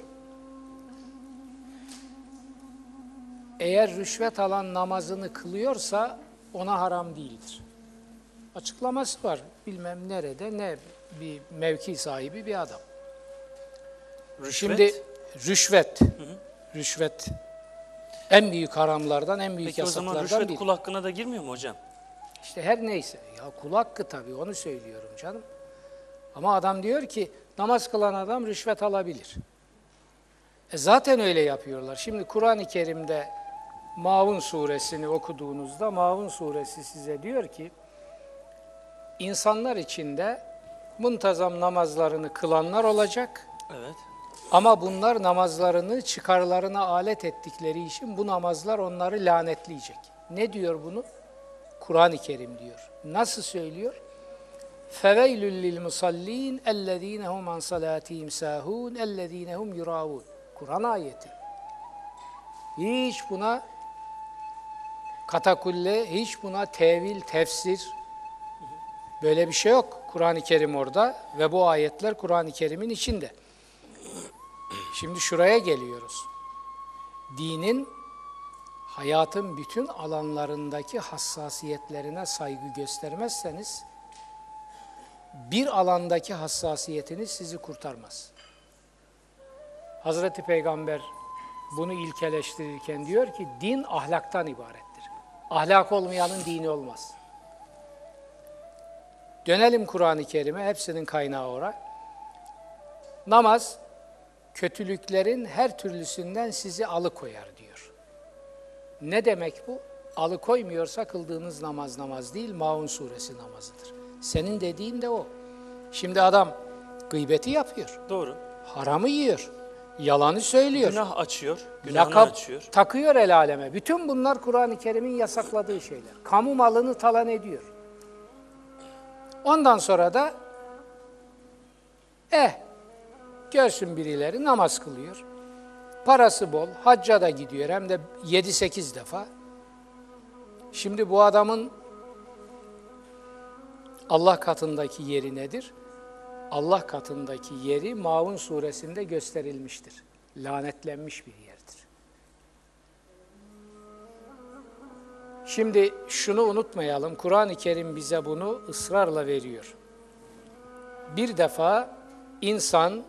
eğer rüşvet alan namazını kılıyorsa ona haram değildir. Açıklaması var. Bilmem nerede, ne bir mevki sahibi bir adam. Rüşvet? Şimdi rüşvet, hı hı. rüşvet en büyük haramlardan, en büyük Peki yasaklardan biri. Peki o zaman rüşvet kul hakkına da girmiyor mu hocam? İşte her neyse. Ya kul hakkı tabii, onu söylüyorum canım. Ama adam diyor ki namaz kılan adam rüşvet alabilir. E zaten öyle yapıyorlar. Şimdi Kur'an-ı Kerim'de Maun suresini okuduğunuzda Maun suresi size diyor ki insanlar içinde muntazam namazlarını kılanlar olacak. Evet. Ama bunlar namazlarını çıkarlarına alet ettikleri için bu namazlar onları lanetleyecek. Ne diyor bunu? Kur'an-ı Kerim diyor. Nasıl söylüyor? فَوَيْلٌ لِلْمُصَلِّينَ اَلَّذ۪ينَ هُمْ عَنْ صَلَاتِهِمْ سَاهُونَ اَلَّذ۪ينَ هُمْ يُرَاوُونَ Kur'an ayeti. Hiç buna katakulle, hiç buna tevil, tefsir, böyle bir şey yok. Kur'an-ı Kerim orada ve bu ayetler Kur'an-ı Kerim'in içinde. Şimdi şuraya geliyoruz. Dinin hayatın bütün alanlarındaki hassasiyetlerine saygı göstermezseniz bir alandaki hassasiyetiniz sizi kurtarmaz. Hazreti Peygamber bunu ilkeleştirirken diyor ki din ahlaktan ibarettir. Ahlak olmayanın dini olmaz. Dönelim Kur'an-ı Kerim'e, hepsinin kaynağı orada. Namaz kötülüklerin her türlüsünden sizi alıkoyar diyor. Ne demek bu? Alıkoymuyorsa kıldığınız namaz namaz değil, Maun suresi namazıdır. Senin dediğin de o. Şimdi adam gıybeti yapıyor. Doğru. Haramı yiyor. Yalanı söylüyor. Günah açıyor. Günahını Lakap açıyor. takıyor el aleme. Bütün bunlar Kur'an-ı Kerim'in yasakladığı şeyler. Kamu malını talan ediyor. Ondan sonra da Eh, görsün birileri namaz kılıyor. Parası bol, hacca da gidiyor hem de yedi sekiz defa. Şimdi bu adamın Allah katındaki yeri nedir? Allah katındaki yeri Maun suresinde gösterilmiştir. Lanetlenmiş bir yerdir. Şimdi şunu unutmayalım, Kur'an-ı Kerim bize bunu ısrarla veriyor. Bir defa insan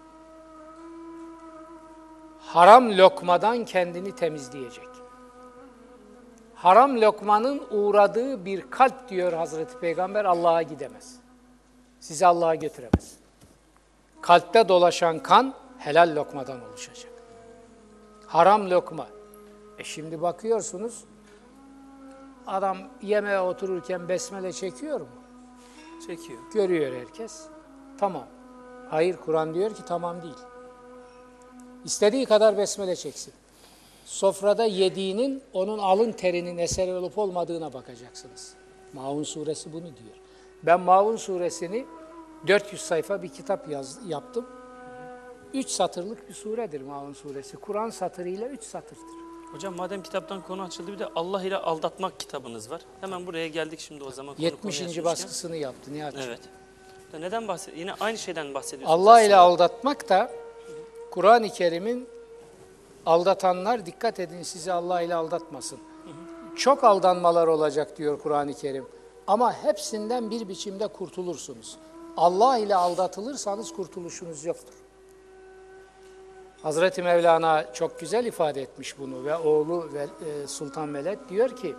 haram lokmadan kendini temizleyecek. Haram lokmanın uğradığı bir kalp diyor Hazreti Peygamber Allah'a gidemez. Sizi Allah'a götüremez. Kalpte dolaşan kan helal lokmadan oluşacak. Haram lokma. E şimdi bakıyorsunuz adam yemeğe otururken besmele çekiyor mu? Çekiyor. Görüyor herkes. Tamam. Hayır, Kur'an diyor ki tamam değil. İstediği kadar besmele çeksin. Sofrada yediğinin onun alın terinin eseri olup olmadığına bakacaksınız. Maun suresi bunu diyor. Ben Maun suresini dört yüz sayfa bir kitap yaz, yaptım. Üç satırlık bir suredir Maun suresi. Kur'an satırıyla üç satırdır. Hocam madem kitaptan konu açıldı bir de Allah ile aldatmak kitabınız var. Hemen buraya geldik şimdi o zaman. Konu yetmişinci baskısını yaptı Nihat'cığım. Evet. Neden bahsediyor? Yine aynı şeyden bahsediyorsunuz. Allah ile aldatmak da Kur'an-ı Kerim'in aldatanlar dikkat edin sizi Allah ile aldatmasın. Hı hı. Çok aldanmalar olacak diyor Kur'an-ı Kerim. Ama hepsinden bir biçimde kurtulursunuz. Allah ile aldatılırsanız kurtuluşunuz yoktur. Hazreti Mevlana çok güzel ifade etmiş bunu ve oğlu Sultan Veled diyor ki,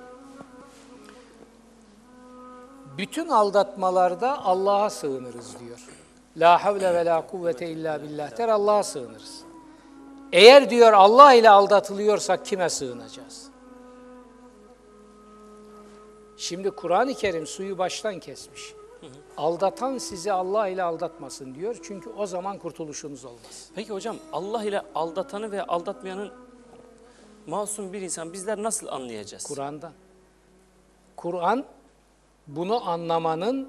bütün aldatmalarda Allah'a sığınırız diyor. La havle ve la kuvvete illa billah der, Allah'a sığınırız. Eğer diyor Allah ile aldatılıyorsak kime sığınacağız? Şimdi Kur'an-ı Kerim suyu baştan kesmiş. Hı hı. Aldatan sizi Allah ile aldatmasın diyor. Çünkü o zaman kurtuluşunuz olmaz. Peki hocam Allah ile aldatanı ve aldatmayanın masum bir insan bizler nasıl anlayacağız? Kur'an'dan. Kur'an bunu anlamanın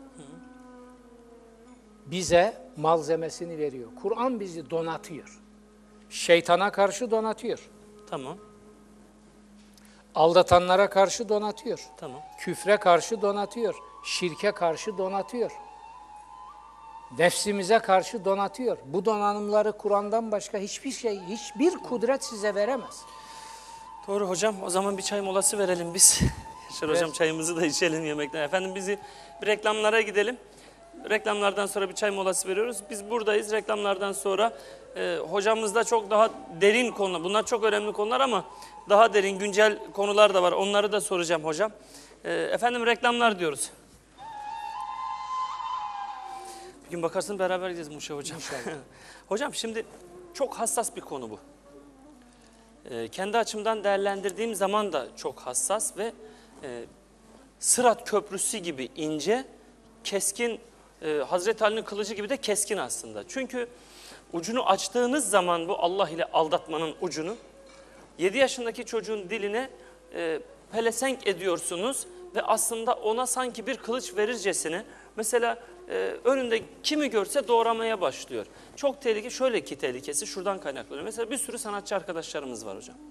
bize malzemesini veriyor. Kur'an bizi donatıyor. Şeytana karşı donatıyor. Tamam. Aldatanlara karşı donatıyor. Tamam. Küfre karşı donatıyor. Şirke karşı donatıyor. Nefsimize karşı donatıyor. Bu donanımları Kur'an'dan başka hiçbir şey, hiçbir kudret size veremez. Doğru hocam. O zaman bir çay molası verelim biz. Yaşar hocam Evet. çayımızı da içelim yemekten. Efendim bizi bir reklamlara gidelim. Reklamlardan sonra bir çay molası veriyoruz. Biz buradayız. Reklamlardan sonra e, hocamızda çok daha derin konu. Bunlar çok önemli konular ama daha derin güncel konular da var. Onları da soracağım hocam. E, efendim reklamlar diyoruz. Bir gün bakarsın beraber gideceğiz Muş'a hocam. Hocam şimdi çok hassas bir konu bu. E, kendi açımdan değerlendirdiğim zaman da çok hassas ve e, Sırat Köprüsü gibi ince, keskin, e, Hazreti Ali'nin kılıcı gibi de keskin aslında. Çünkü ucunu açtığınız zaman bu Allah ile aldatmanın ucunu, yedi yaşındaki çocuğun diline e, pelesenk ediyorsunuz ve aslında ona sanki bir kılıç verircesine, mesela e, önünde kimi görse doğramaya başlıyor. Çok tehlikeli, şöyle ki tehlikesi şuradan kaynaklanıyor. Mesela bir sürü sanatçı arkadaşlarımız var hocam.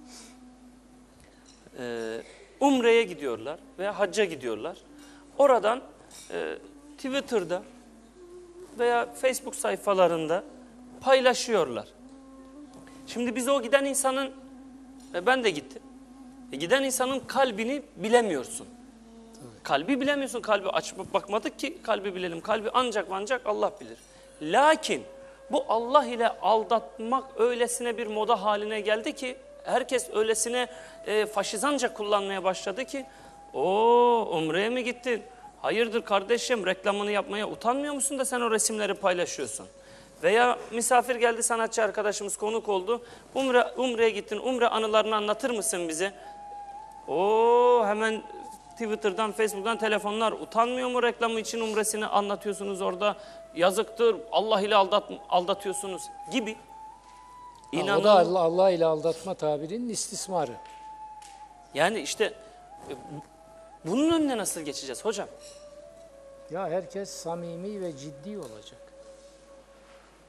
E, Umre'ye gidiyorlar veya hacca gidiyorlar. Oradan e, Twitter'da veya Facebook sayfalarında paylaşıyorlar. Şimdi biz o giden insanın, ve ben de gittim, e, giden insanın kalbini bilemiyorsun. Evet. Kalbi bilemiyorsun, kalbi açıp bakmadık ki kalbi bilelim. Kalbi ancak ancak Allah bilir. Lakin bu Allah ile aldatmak öylesine bir moda haline geldi ki, herkes öylesine e, faşizanca kullanmaya başladı ki, o Umre'ye mi gittin? Hayırdır kardeşim, reklamını yapmaya utanmıyor musun da sen o resimleri paylaşıyorsun? Veya misafir geldi, sanatçı arkadaşımız konuk oldu. Umre, Umre'ye gittin, Umre anılarını anlatır mısın bize? O hemen Twitter'dan, Facebook'tan telefonlar, utanmıyor mu reklamı için Umre'sini anlatıyorsunuz orada? Yazıktır, Allah ile aldat, aldatıyorsunuz gibi. İnanın, o da Allah, Allah ile aldatma tabirinin istismarı. Yani işte bunun önüne nasıl geçeceğiz hocam? Ya herkes samimi ve ciddi olacak.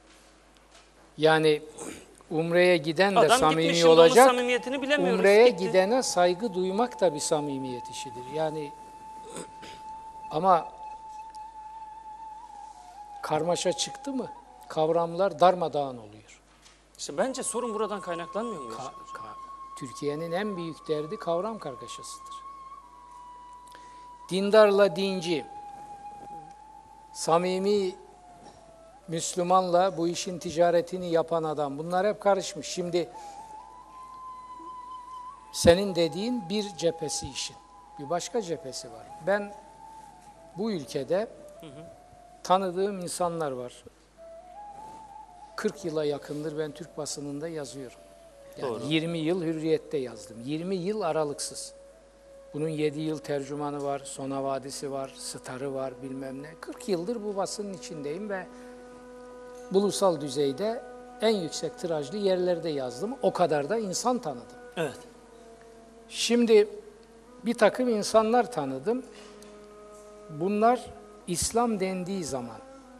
Yani Umre'ye giden de Adam samimi gitmiş, şimdi onun olacak. samimiyetini bilemiyoruz. Umre'ye Gitti. gidene saygı duymak da bir samimiyet işidir. Yani ama karmaşa çıktı mı kavramlar darmadağın oluyor. İşte bence sorun buradan kaynaklanmıyor mu? Ka- ka- Türkiye'nin en büyük derdi kavram kargaşasıdır. Dindarla dinci, samimi Müslümanla bu işin ticaretini yapan adam, bunlar hep karışmış. Şimdi senin dediğin bir cephesi işin, bir başka cephesi var. Ben bu ülkede hı hı. tanıdığım insanlar var. kırk yıla yakındır ben Türk basınında yazıyorum. Yani Doğru. yirmi yıl Hürriyet'te yazdım. yirmi yıl aralıksız. Bunun yedi yıl tercümanı var, Sona Vadisi var, Star'ı var, bilmem ne. kırk yıldır bu basının içindeyim ve ulusal düzeyde en yüksek tirajlı yerlerde yazdım. O kadar da insan tanıdım. Evet. Şimdi bir takım insanlar tanıdım. Bunlar İslam dendiği zaman,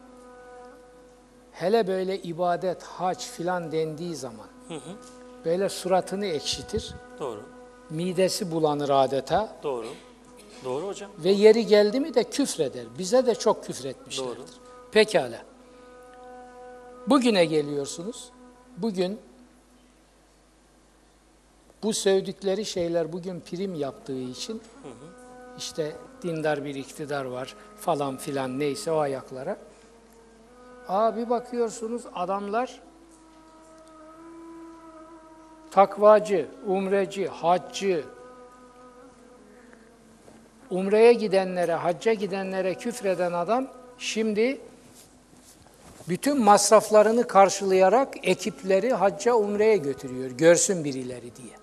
hele böyle ibadet, hac filan dendiği zaman, hı hı. böyle suratını ekşitir. Doğru. Midesi bulanır adeta. Doğru. Doğru hocam. Ve yeri geldi mi de küfreder. Bize de çok küfretmişlerdir. Doğru. Pekala. Bugüne geliyorsunuz. Bugün bu sövdükleri şeyler bugün prim yaptığı için hı hı. işte dindar bir iktidar var falan filan neyse o ayaklara. Aa bir bakıyorsunuz adamlar takvacı, umreci, haccı, umreye gidenlere, hacca gidenlere küfreden adam şimdi bütün masraflarını karşılayarak ekipleri hacca, umreye götürüyor, görsün birileri diye.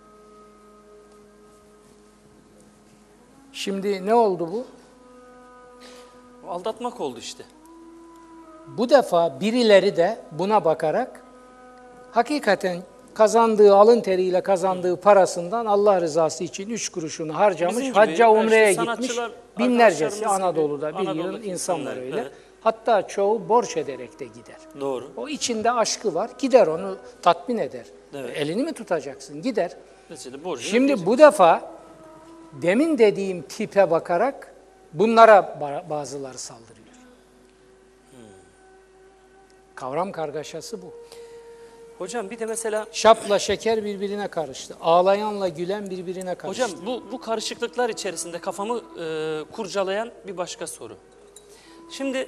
Şimdi ne oldu bu? Aldatmak oldu işte. Bu defa birileri de buna bakarak hakikaten kazandığı, alın teriyle kazandığı parasından Allah rızası için üç kuruşunu harcamış, Bizim hacca, gibi, umreye işte gitmiş. sanatçılar, Binlercesi arkadaşlarımız Anadolu'da gibi, bir yığın Anadolu'daki insanlar insanlar, öyle. evet. Hatta çoğu borç ederek de gider. Doğru. O içinde aşkı var, gider onu tatmin eder. Evet. Elini mi tutacaksın? Gider. Mesela borcunu Şimdi ödeyecek. bu defa demin dediğim tipe bakarak bunlara ba- bazıları saldırıyor. Hmm. Kavram kargaşası bu. Hocam bir de mesela Şapla şeker birbirine karıştı. Ağlayanla gülen birbirine karıştı. hocam bu bu karışıklıklar içerisinde kafamı e, kurcalayan bir başka soru. Şimdi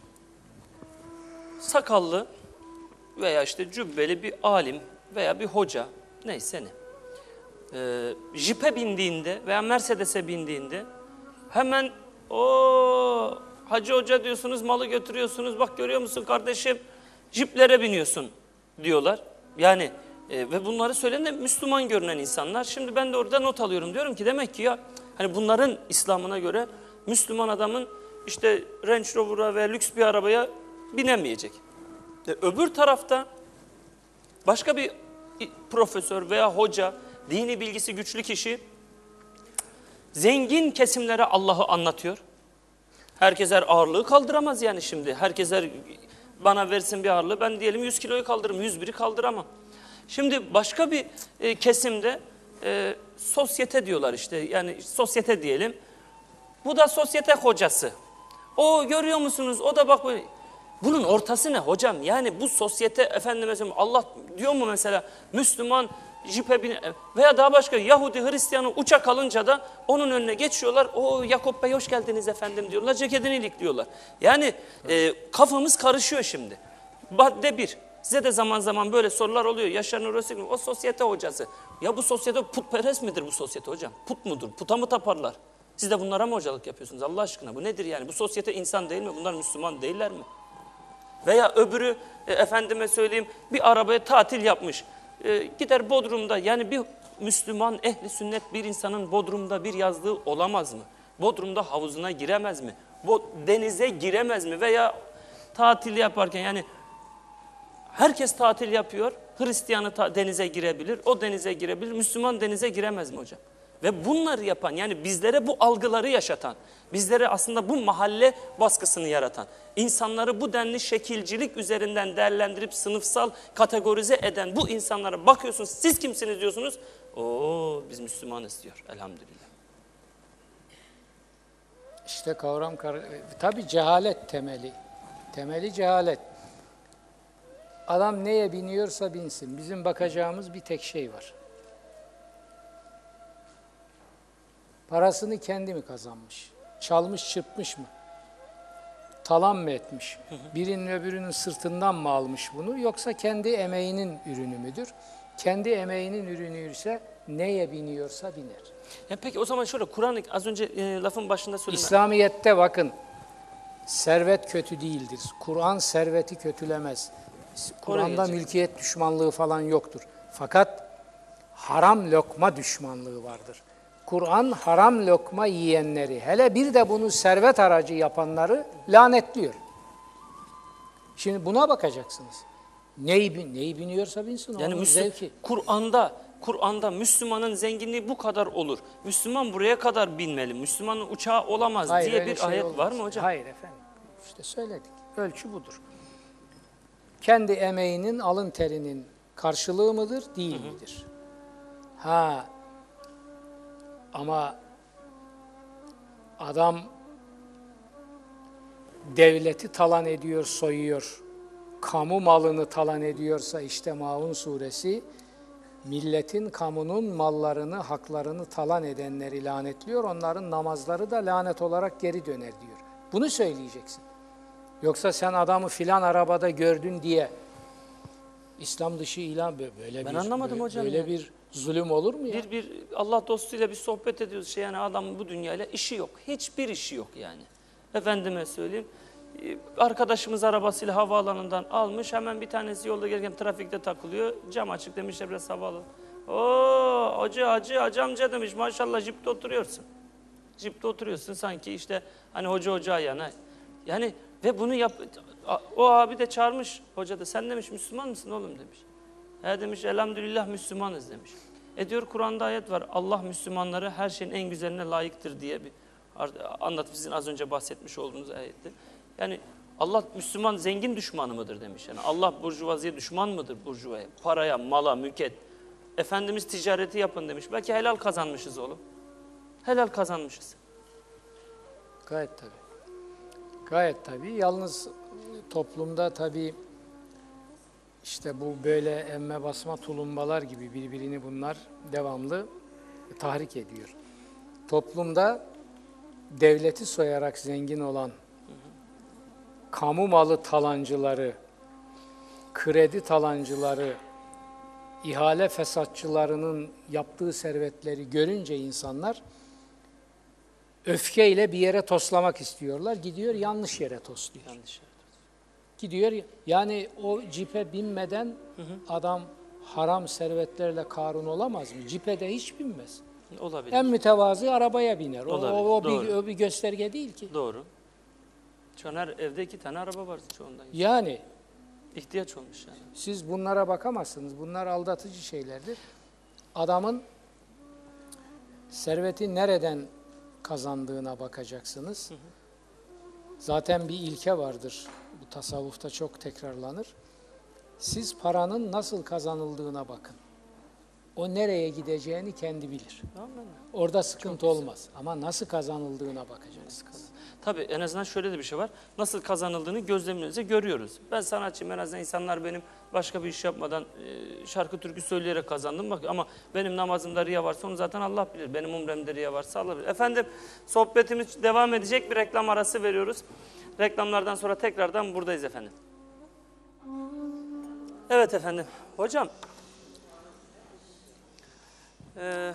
sakallı veya işte cübbeli bir alim veya bir hoca neyse ne. E, jipe bindiğinde veya Mercedes'e bindiğinde hemen o hacı hoca diyorsunuz, malı götürüyorsunuz, bak görüyor musun kardeşim jiplere biniyorsun diyorlar. Yani e, ve bunları söyleyen de Müslüman görünen insanlar. Şimdi ben de orada not alıyorum. Diyorum ki demek ki ya hani bunların İslam'ına göre Müslüman adamın işte Range Rover'a ve lüks bir arabaya binemeyecek. E, öbür tarafta başka bir profesör veya hoca, dini bilgisi güçlü kişi zengin kesimlere Allah'ı anlatıyor. Herkeser ağırlığı kaldıramaz yani şimdi. Herkeser bana versin bir ağırlığı, ben diyelim yüz kiloyu kaldırırım, yüz biri kaldıramam. Şimdi başka bir e, kesimde e, sosyete diyorlar işte, yani sosyete diyelim. Bu da sosyete hocası. O görüyor musunuz, o da bak böyle. Bunun ortası ne hocam? Yani bu sosyete efendim mesela Allah diyor mu mesela Müslüman jipe bin veya daha başka Yahudi Hristiyanı uçak alınca da onun önüne geçiyorlar. O Yakup Bey hoş geldiniz efendim diyorlar. Ceketini ilikliyorlar. Yani e, kafamız karışıyor şimdi. Madde bir. Size de zaman zaman böyle sorular oluyor. Yaşar Nur Öztürk, o sosyete hocası. Ya bu sosyete putperest midir bu sosyete hocam? Put mudur? Puta mı taparlar? Siz de bunlara mı hocalık yapıyorsunuz Allah aşkına? Bu nedir yani? Bu sosyete insan değil mi? Bunlar Müslüman değiller mi? Veya öbürü e, efendime söyleyeyim bir arabaya tatil yapmış. E, gider Bodrum'da, yani bir Müslüman ehli sünnet bir insanın Bodrum'da bir yazlığı olamaz mı? Bodrum'da havuzuna giremez mi? Bo denize giremez mi? Veya tatil yaparken yani herkes tatil yapıyor. Hristiyanı denize girebilir, o denize girebilir. Müslüman denize giremez mi hocam? Ve bunları yapan, yani bizlere bu algıları yaşatan, bizlere aslında bu mahalle baskısını yaratan, insanları bu denli şekilcilik üzerinden değerlendirip sınıfsal kategorize eden bu insanlara bakıyorsunuz, siz kimsiniz diyorsunuz. Oo, biz Müslümanız diyor elhamdülillah. İşte kavram, tabii cehalet temeli. Temeli cehalet. Adam neye biniyorsa binsin. Bizim bakacağımız bir tek şey var. Parasını kendi mi kazanmış? Çalmış, çırpmış mı? Talan mı etmiş? Hı hı. Birinin öbürünün sırtından mı almış bunu? Yoksa kendi emeğinin ürünü müdür? Kendi emeğinin ürünü ise neye biniyorsa biner. Ya peki o zaman şöyle, Kur'an az önce e, lafın başında söyledim. İslamiyet'te bakın, servet kötü değildir. Kur'an serveti kötülemez. Kur'an'da mülkiyet düşmanlığı falan yoktur. Fakat haram lokma düşmanlığı vardır. Kur'an haram lokma yiyenleri, hele bir de bunu servet aracı yapanları lanetliyor. Şimdi buna bakacaksınız. Neyi, neyi biniyorsa binsin, yani onun Müslüm, zevki. Kur'an'da Kur'an'da Müslümanın zenginliği bu kadar olur. Müslüman buraya kadar binmeli. Müslümanın uçağı olamaz Hayır, diye bir şey ayet olmaz. var mı hocam? Hayır efendim. İşte söyledik. Ölçü budur. Kendi emeğinin, alın terinin karşılığı mıdır, değil hı hı. midir? Ha. Ama adam devleti talan ediyor, soyuyor. Kamu malını talan ediyorsa işte Maun suresi, milletin, kamunun mallarını, haklarını talan edenleri lanetliyor. Onların namazları da lanet olarak geri döner diyor. Bunu söyleyeceksin. Yoksa sen adamı filan arabada gördün diye İslam dışı ilan böyle ben bir anlamadım böyle, hocam böyle ya. bir zulüm olur mu ya? Bir bir Allah dostuyla bir sohbet ediyoruz. Şey yani adamın bu dünyayla işi yok. Hiçbir işi yok yani. Efendime söyleyeyim. Arkadaşımız arabasıyla havaalanından almış. Hemen bir tanesi yolda gelirken trafikte takılıyor. Cam açık demişler, biraz hava alalım. Oo hacı hacı hacı amca demiş. Maşallah jipte oturuyorsun. Jipte oturuyorsun sanki işte hani hoca hoca yana. Yani ve bunu yap, o abi de çağırmış, hoca da sen demiş Müslüman mısın oğlum demiş. He demiş elhamdülillah Müslümanız demiş. E diyor Kur'an'da ayet var, Allah Müslümanları her şeyin en güzeline layıktır diye bir anlat, sizin az önce bahsetmiş olduğunuz ayette. Yani Allah Müslüman zengin düşmanı mıdır demiş. Yani Allah burjuvaziye düşman mıdır, burjuvaya, paraya, mala, mülket. Efendimiz ticareti yapın demiş. Belki helal kazanmışız oğlum. Helal kazanmışız. Gayet tabii. Gayet tabii. Yalnız toplumda tabii işte bu böyle emme basma tulumbalar gibi birbirini bunlar devamlı tahrik ediyor. Toplumda devleti soyarak zengin olan kamu malı talancıları, kredi talancıları, ihale fesatçılarının yaptığı servetleri görünce insanlar öfkeyle bir yere toslamak istiyorlar. Gidiyor yanlış yere tosluyor. Yanlış yere. Gidiyor yani o cipe binmeden hı hı. adam haram servetlerle Karun olamaz mı? Cipe de hiç binmez. Olabilir. En mütevazı arabaya biner. O, Olabilir. o, o, Doğru. bir, o bir gösterge değil ki. Doğru. Şu an her evde iki tane araba var çoğunda. Yani. İhtiyaç olmuş yani. Siz bunlara bakamazsınız. Bunlar aldatıcı şeylerdir. Adamın serveti nereden kazandığına bakacaksınız. Hı hı. Zaten bir ilke vardır. Bu tasavvufta çok tekrarlanır. Siz paranın nasıl kazanıldığına bakın. O nereye gideceğini kendi bilir. Orada sıkıntı olmaz. Ama nasıl kazanıldığına bakacaksınız. Tabii en azından şöyle de bir şey var. Nasıl kazanıldığını gözlemimize görüyoruz. Ben sanatçıyım, en azından insanlar benim başka bir iş yapmadan e, şarkı türkü söyleyerek kazandım. Bak, ama benim namazımda riya varsa onu zaten Allah bilir. Benim umremde riya varsa Allah bilir. Efendim sohbetimiz devam edecek. Bir reklam arası veriyoruz. Reklamlardan sonra tekrardan buradayız efendim. Evet efendim. Hocam. Ee,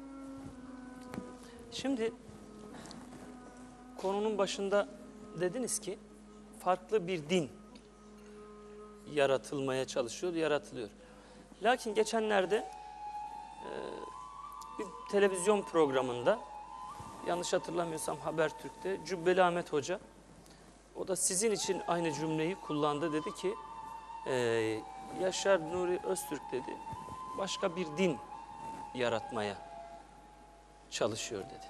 şimdi konunun başında dediniz ki farklı bir din yaratılmaya çalışıyor, yaratılıyor. Lakin geçenlerde e, bir televizyon programında, yanlış hatırlamıyorsam Habertürk'te Cübbeli Ahmet Hoca, o da sizin için aynı cümleyi kullandı. Dedi ki e, Yaşar Nuri Öztürk dedi başka bir din yaratmaya çalışıyor dedi.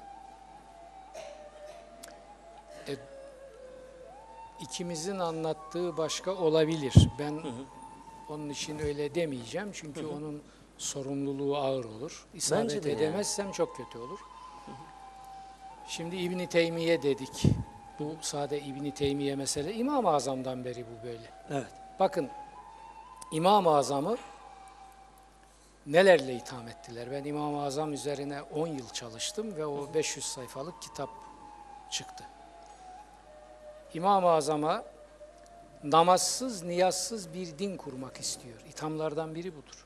İkimizin anlattığı başka olabilir. Ben hı hı. onun için öyle demeyeceğim. Çünkü hı hı. onun sorumluluğu ağır olur. İsabet edemezsem yani. Çok kötü olur. Hı hı. Şimdi İbn-i Teymiye dedik. Bu sade İbn-i Teymiye mesele. İmam-ı Azam'dan beri bu böyle. Evet. Bakın İmam-ı Azam'ı nelerle itham ettiler? Ben İmam-ı Azam üzerine on yıl çalıştım ve o beş yüz sayfalık kitap çıktı. İmam-ı Azam'a namazsız, niyazsız bir din kurmak istiyor. İthamlardan biri budur.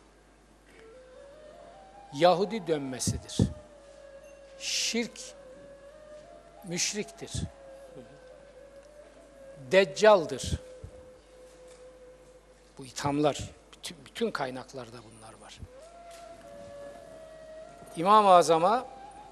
Yahudi dönmesidir. Şirk, müşriktir. Deccaldır. Bu ithamlar, bütün, bütün kaynaklarda bunlar var. İmam-ı Azam'a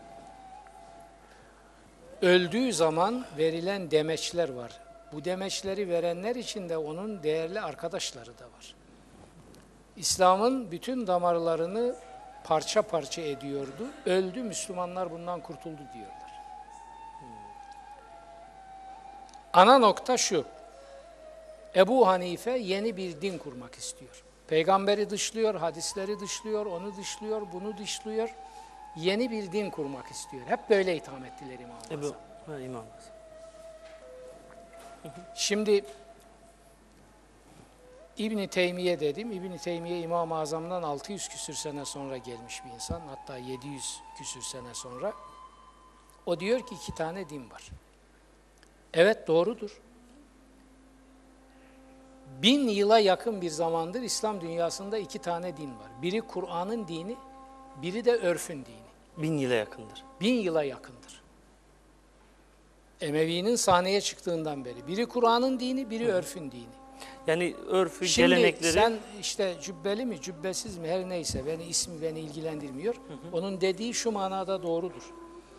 öldüğü zaman verilen demeçler var. Bu demeçleri verenler içinde onun değerli arkadaşları da var. İslam'ın bütün damarlarını parça parça ediyordu. Öldü, Müslümanlar bundan kurtuldu diyorlar. Ana nokta şu. Ebu Hanife yeni bir din kurmak istiyor. Peygamberi dışlıyor, hadisleri dışlıyor, onu dışlıyor, bunu dışlıyor. Yeni bir din kurmak istiyor. Hep böyle itham ettiler İmam-ı Azam. Ha, İmam Azam. Şimdi İbn-i Teymiye dedim. İbn-i Teymiye İmam-ı Azam'dan altı yüz küsür sene sonra gelmiş bir insan. Hatta yedi yüz küsür sene sonra. O diyor ki iki tane din var. Evet, doğrudur. Bin yıla yakın bir zamandır İslam dünyasında iki tane din var. Biri Kur'an'ın dini, biri de örfün dini. Bin yıla yakındır. Bin yıla yakındır. Emevi'nin sahneye çıktığından beri. Biri Kur'an'ın dini, biri Hı. örfün dini. Yani örfü, Şimdi gelenekleri... sen işte cübbeli mi, cübbesiz mi her neyse, beni ismi beni ilgilendirmiyor. Hı hı. Onun dediği şu manada doğrudur.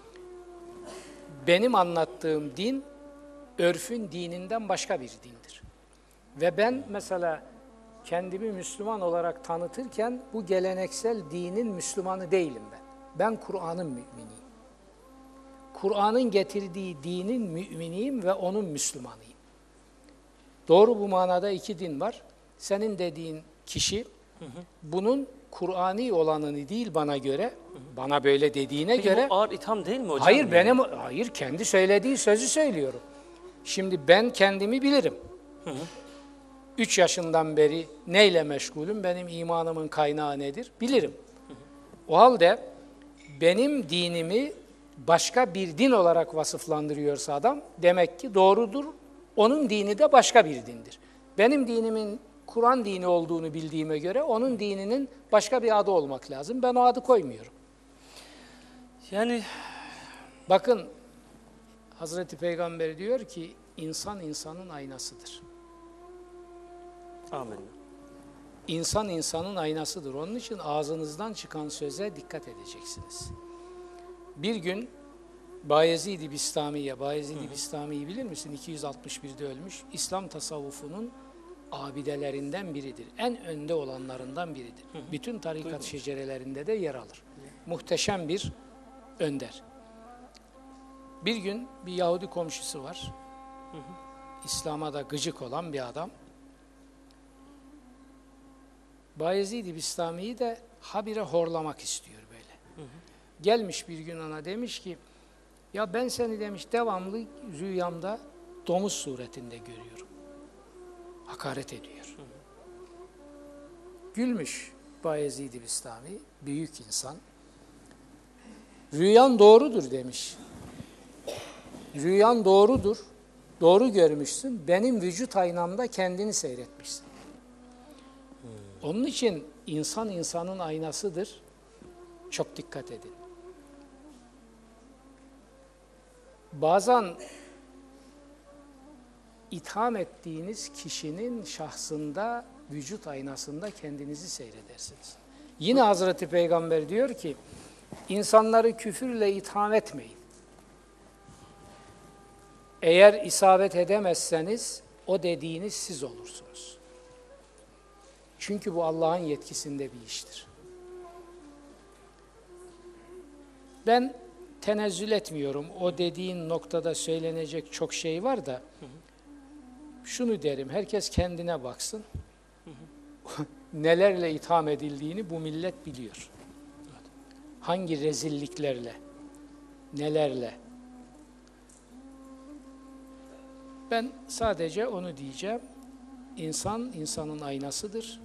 Benim anlattığım din, örfün dininden başka bir dindir. Ve ben mesela kendimi Müslüman olarak tanıtırken bu geleneksel dinin Müslümanı değilim ben. Ben Kur'an'ın müminiyim. Kur'an'ın getirdiği dinin müminiyim ve onun Müslümanıyım. Doğru, bu manada iki din var. Senin dediğin kişi hı hı. bunun Kur'ani olanını değil bana göre, hı hı. bana böyle dediğine Peki göre... bu ağır itham değil mi hocam? Hayır, yani? benim, hayır kendi söylediği sözü söylüyorum. Şimdi ben kendimi bilirim. Hı hı. Üç yaşından beri neyle meşgulüm, benim imanımın kaynağı nedir bilirim. Hı hı. O halde benim dinimi başka bir din olarak vasıflandırıyorsa adam, demek ki doğrudur, onun dini de başka bir dindir. Benim dinimin Kur'an dini olduğunu bildiğime göre onun dininin başka bir adı olmak lazım. Ben o adı koymuyorum. Yani bakın, Hazreti Peygamber diyor ki insan insanın aynasıdır. Amin. İnsan insanın aynasıdır. Onun için ağzınızdan çıkan söze dikkat edeceksiniz. Bir gün Bayezid-i Bistami'ye, Bayezid-i Bistami'yi bilir misin? iki yüz altmış birde ölmüş. İslam tasavvufunun abidelerinden biridir. En önde olanlarından biridir. Hı hı. Bütün tarikat Duydum. şecerelerinde de yer alır. Hı. Muhteşem bir önder. Bir gün bir Yahudi komşusu var. Hı hı. İslam'a da gıcık olan bir adam. Bayezid-i Bistami'yi de habire horlamak istiyor böyle. Hı hı. Gelmiş bir gün ona, demiş ki ya ben seni demiş devamlı rüyamda domuz suretinde görüyorum. Hakaret ediyor. Hı hı. Gülmüş Bayezid-i Bistami, büyük insan. Rüyan doğrudur demiş. Rüyan doğrudur. Doğru görmüşsün. Benim vücut aynamda kendini seyretmişsin. Hmm. Onun için insan insanın aynasıdır. Çok dikkat edin. Bazen itham ettiğiniz kişinin şahsında, vücut aynasında kendinizi seyredersiniz. Yine Hazreti Peygamber diyor ki, insanları küfürle itham etmeyin. Eğer isabet edemezseniz, o dediğiniz siz olursunuz. Çünkü bu Allah'ın yetkisinde bir iştir. Ben tenezzül etmiyorum. O dediğin noktada söylenecek çok şey var da hı hı. Şunu derim, herkes kendine baksın. Hı hı. Nelerle itham edildiğini bu millet biliyor. Evet. Hangi rezilliklerle, nelerle. Ben sadece onu diyeceğim. İnsan, insanın aynasıdır.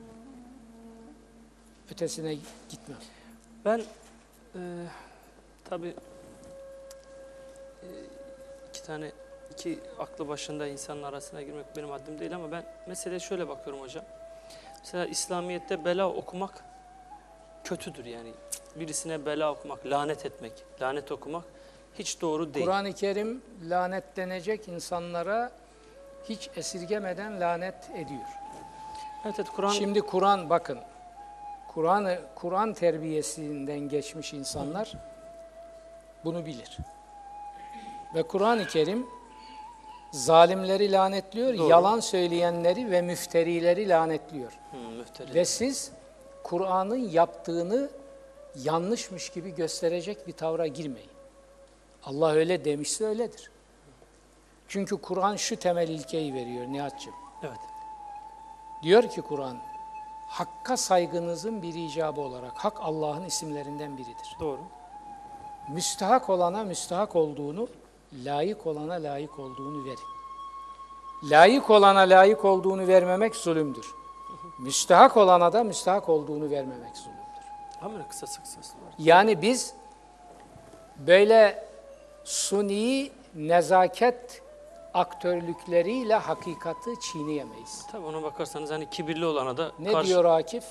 Ötesine gitmem. Ben e, tabii e, iki tane, iki aklı başında insanın arasına girmek benim haddim değil ama ben meseleye şöyle bakıyorum hocam. Mesela İslamiyet'te bela okumak kötüdür yani. Birisine bela okumak, lanet etmek, lanet okumak hiç doğru değil. Kur'an-ı Kerim lanetlenecek insanlara hiç esirgemeden lanet ediyor. Evet, evet, Kur'an. Şimdi Kur'an bakın, Kur'an'ı Kur'an terbiyesinden geçmiş insanlar bunu bilir. Ve Kur'an-ı Kerim zalimleri lanetliyor, Doğru. yalan söyleyenleri ve müfterileri lanetliyor. Hı, müfteri. Ve siz Kur'an'ın yaptığını yanlışmış gibi gösterecek bir tavra girmeyin. Allah öyle demişse öyledir. Çünkü Kur'an şu temel ilkeyi veriyor Nihat'cığım. Evet. Diyor ki Kur'an, Hakk'a saygınızın bir icabı olarak, Hak Allah'ın isimlerinden biridir. Doğru. Müstahak olana müstahak olduğunu, layık olana layık olduğunu verin. Layık olana layık olduğunu vermemek zulümdür. Müstahak olana da müstahak olduğunu vermemek zulümdür. Ama kısa kısa var. Yani biz böyle suni nezaket aktörlükleriyle hakikati çiğneyemeyiz. Tabii ona bakarsanız hani kibirli olana da Ne karşı... diyor Akif?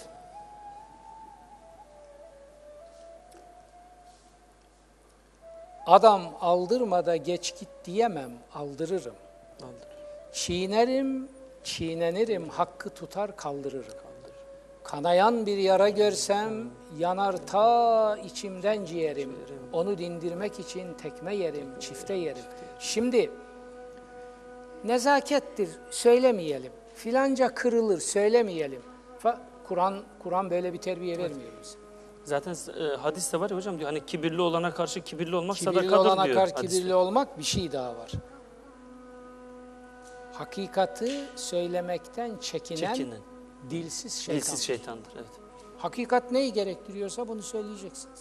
Adam aldırmada geç git diyemem, aldırırım. Aldır. Çiğnerim, çiğnenirim, hakkı tutar kaldırırım. Kaldır. Kanayan bir yara görsem, yanar ta içimden ciğerim. Onu dindirmek için tekme yerim, çifte yerim. Şimdi nezakettir, söylemeyelim. Filanca kırılır, söylemeyelim. Kur'an Kur'an böyle bir terbiye vermiyor bize. Zaten e, hadis de var ya hocam diyor hani kibirli olana karşı kibirli olmak Kibirli sadakadır olana diyor. karşı hadiste. kibirli olmak bir şey daha var. Hakikati söylemekten çekinen, Çekinen. dilsiz şeytandır. Dilsiz şeytandır, evet. Hakikat neyi gerektiriyorsa bunu söyleyeceksiniz.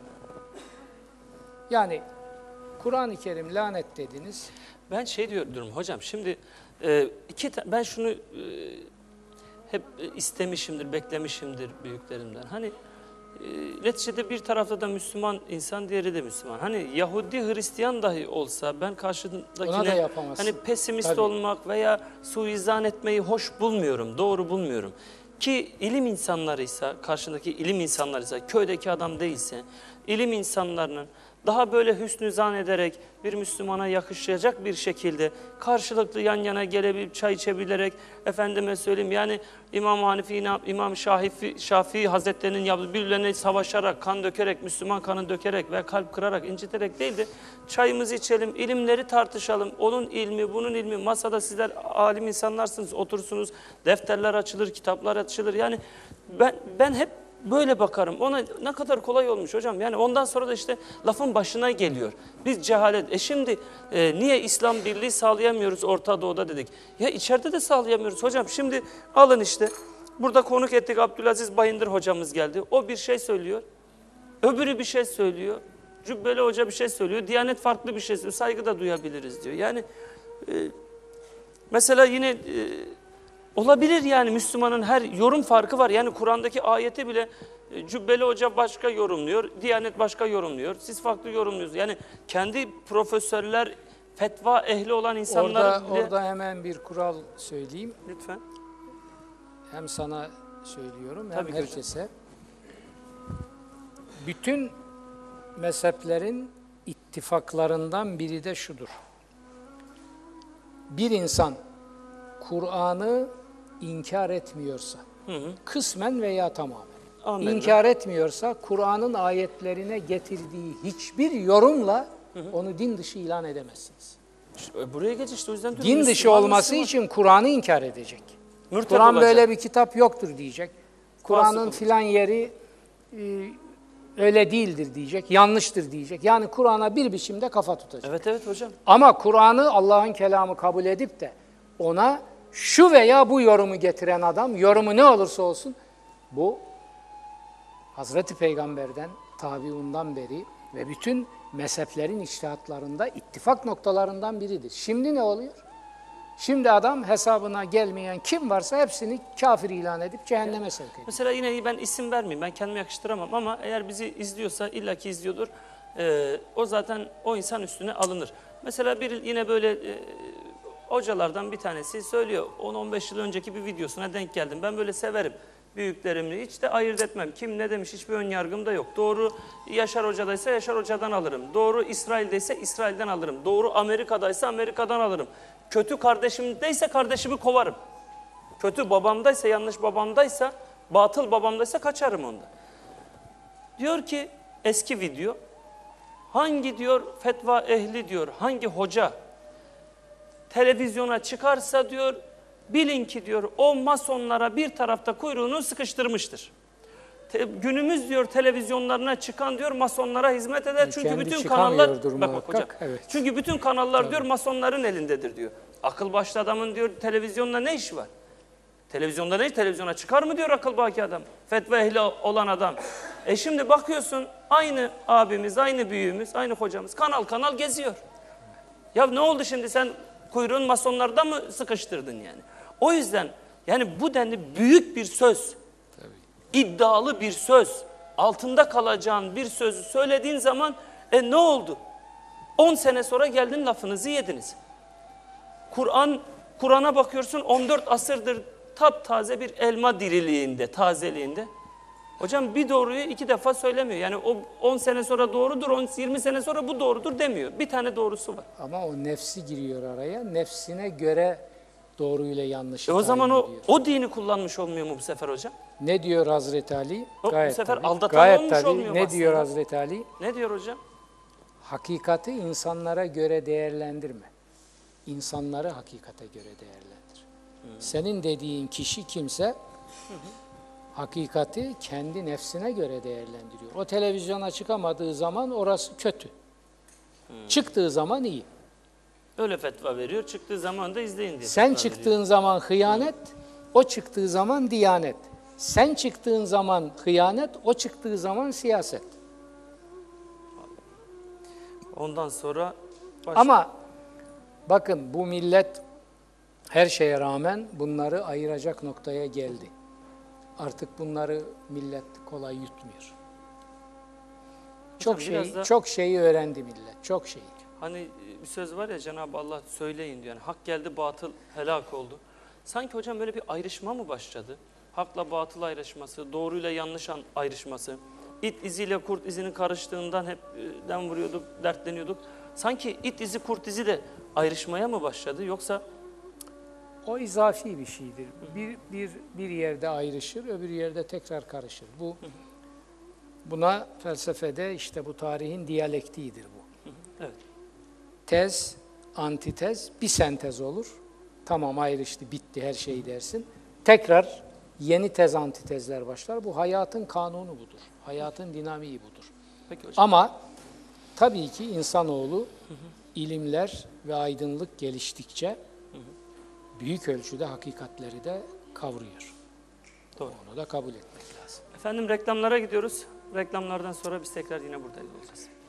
Yani Kur'an-ı Kerim lanet dediniz. Ben şey diyorum hocam şimdi e, iki ben şunu e, hep istemişimdir, beklemişimdir büyüklerimden. Hani e, neticede bir tarafta da Müslüman insan, diğeri de Müslüman. Hani Yahudi, Hristiyan dahi olsa ben karşıdakine hani pesimist Tabii. olmak veya suizan etmeyi hoş bulmuyorum, doğru bulmuyorum. Ki ilim insanlarıysa, karşındaki ilim insanlarıysa, köydeki adam değilse, ilim insanlarının daha böyle hüsnü zan ederek bir Müslümana yakışacak bir şekilde karşılıklı yan yana gelebilip çay içebilerek, efendime söyleyeyim yani İmam Hanifi, İmam Şafii, Şafii Hazretleri'nin yaptığı birbirlerine savaşarak, kan dökerek, Müslüman kanı dökerek ve kalp kırarak, inciterek değil de çayımızı içelim, ilimleri tartışalım. Onun ilmi, bunun ilmi, masada sizler alim insanlarsınız, otursunuz, defterler açılır, kitaplar açılır. Yani ben, ben hep böyle bakarım. Ona ne kadar kolay olmuş hocam. Yani ondan sonra da işte lafın başına geliyor. Biz cehalet. E şimdi e, niye İslam birliği sağlayamıyoruz Orta Doğu'da dedik. Ya içeride de sağlayamıyoruz hocam. Şimdi alın işte. Burada konuk ettik Abdülaziz Bayındır hocamız geldi. O bir şey söylüyor. Öbürü bir şey söylüyor. Cübbeli Hoca bir şey söylüyor. Diyanet farklı bir şey söylüyor. Saygı da duyabiliriz diyor. Yani e, mesela yine... E, olabilir yani Müslümanın her yorum farkı var. Yani Kur'an'daki ayeti bile e, Cübbeli Hoca başka yorumluyor, Diyanet başka yorumluyor. Siz farklı yorumluyorsunuz. Yani kendi profesörler, fetva ehli olan insanlar orada, bile... Orada hemen bir kural söyleyeyim. Lütfen. Hem sana söylüyorum hem Tabii herkese. Hocam. Bütün mezheplerin ittifaklarından biri de şudur. Bir insan Kur'an'ı inkar etmiyorsa, hı hı. kısmen veya tamamen, Amin. inkar etmiyorsa, Kur'an'ın ayetlerine getirdiği hiçbir yorumla hı hı. onu din dışı ilan edemezsiniz. İşte buraya geç işte o yüzden... Din dışı olması Müslüman. için Kur'an'ı inkar edecek. Kur'an böyle bir kitap yoktur diyecek. Kur'an'ın filan yeri e, öyle değildir diyecek, yanlıştır diyecek. Yani Kur'an'a bir biçimde kafa tutacak. Evet evet hocam. Ama Kur'an'ı Allah'ın kelamı kabul edip de ona şu veya bu yorumu getiren adam, yorumu ne olursa olsun, bu Hazreti Peygamber'den, tabiundan beri ve bütün mezheplerin içtihatlarında ittifak noktalarından biridir. Şimdi ne oluyor? Şimdi adam hesabına gelmeyen kim varsa hepsini kafir ilan edip cehenneme sevk ediyor. Mesela yine ben isim vermeyeyim, ben kendime yakıştıramam ama eğer bizi izliyorsa, illaki izliyordur, e, o zaten o insan üstüne alınır. Mesela bir yine böyle e, hocalardan bir tanesi söylüyor, on on beş yıl önceki bir videosuna denk geldim. Ben böyle severim büyüklerimi, hiç de ayırt etmem. Kim ne demiş, hiçbir ön yargım da yok. Doğru Yaşar Hoca'daysa Yaşar Hoca'dan alırım. Doğru İsrail'deyse İsrail'den alırım. Doğru Amerika'daysa Amerika'dan alırım. Kötü kardeşimdeyse kardeşimi kovarım. Kötü babamdaysa, yanlış babamdaysa, batıl babamdaysa kaçarım ondan. Diyor ki eski video, hangi diyor fetva ehli diyor, hangi hoca televizyona çıkarsa diyor, bilin ki diyor o masonlara bir tarafta kuyruğunu sıkıştırmıştır. Te, günümüz diyor televizyonlarına çıkan diyor masonlara hizmet eder. Çünkü Kendi bütün kanallar bak, bak muhakkak, hocam. evet. Çünkü bütün kanallar Tabii. diyor masonların elindedir diyor. Akıl başlı adamın diyor televizyonla ne işi var? Televizyonda ne? Televizyona çıkar mı diyor akıl baki adam? Fetva ehli olan adam. E şimdi bakıyorsun aynı abimiz, aynı büyüğümüz, aynı hocamız kanal kanal geziyor. Ya ne oldu şimdi sen kuyruğun masonlarda mı sıkıştırdın yani? O yüzden yani bu denli büyük bir söz, Tabii. iddialı bir söz, altında kalacağın bir sözü söylediğin zaman e ne oldu? on sene sonra geldin lafınızı yediniz. Kur'an, Kur'an'a bakıyorsun on dört asırdır taptaze bir elma diriliğinde, tazeliğinde. Hocam bir doğruyu iki defa söylemiyor. Yani o on sene sonra doğrudur, on yirmi sene sonra bu doğrudur demiyor. Bir tane doğrusu var. Ama o nefsi giriyor araya. Nefsine göre doğruyla yanlışı E o zaman o, ediyor. o dini kullanmış olmuyor mu bu sefer hocam? Ne diyor Hazreti Ali? O, gayet bu sefer tabii, aldatan gayet olmuş tabii. olmuyor mu Ne diyor aslında? Hazreti Ali? Ne diyor hocam? Hakikati insanlara göre değerlendirme. İnsanları hakikate göre değerlendir. Hmm. Senin dediğin kişi kimse hı hı. hakikati kendi nefsine göre değerlendiriyor. O televizyona çıkamadığı zaman orası kötü. Hmm. Çıktığı zaman iyi. Öyle fetva veriyor. Çıktığı zaman da izleyin diye. Sen çıktığın veriyor. zaman hıyanet, o çıktığı zaman diyanet. Sen çıktığın zaman hıyanet, o çıktığı zaman siyaset. Ondan sonra başka... Ama bakın bu millet her şeye rağmen bunları ayıracak noktaya geldi. Artık bunları millet kolay yutmuyor. Çok şey, da, çok şeyi öğrendi millet, çok şeyi. Hani bir söz var ya Cenab-ı Allah söyleyin diyor. Yani hak geldi, batıl helak oldu. Sanki hocam böyle bir ayrışma mı başladı? Hakla batıl ayrışması, doğruyla yanlış ayrışması. İt iziyle kurt izinin karıştığından hep dem vuruyorduk, dertleniyorduk. Sanki it izi, kurt izi de ayrışmaya mı başladı yoksa? O izafi bir şeydir. Bir, bir, bir yerde ayrışır, öbür yerde tekrar karışır. Bu buna felsefede işte bu tarihin diyalektiğidir bu. Evet. Tez, antitez, bir sentez olur. Tamam ayrıştı, bitti her şey dersin. Tekrar yeni tez, antitezler başlar. Bu hayatın kanunu budur. Hayatın dinamiği budur. Peki hocam. Ama tabii ki insanoğlu hı hı. ilimler ve aydınlık geliştikçe hı hı. büyük ölçüde hakikatleri de kavruyor. Doğru. Onu da kabul etmek lazım. Efendim reklamlara gidiyoruz. Reklamlardan sonra biz tekrar yine buradayız olacağız.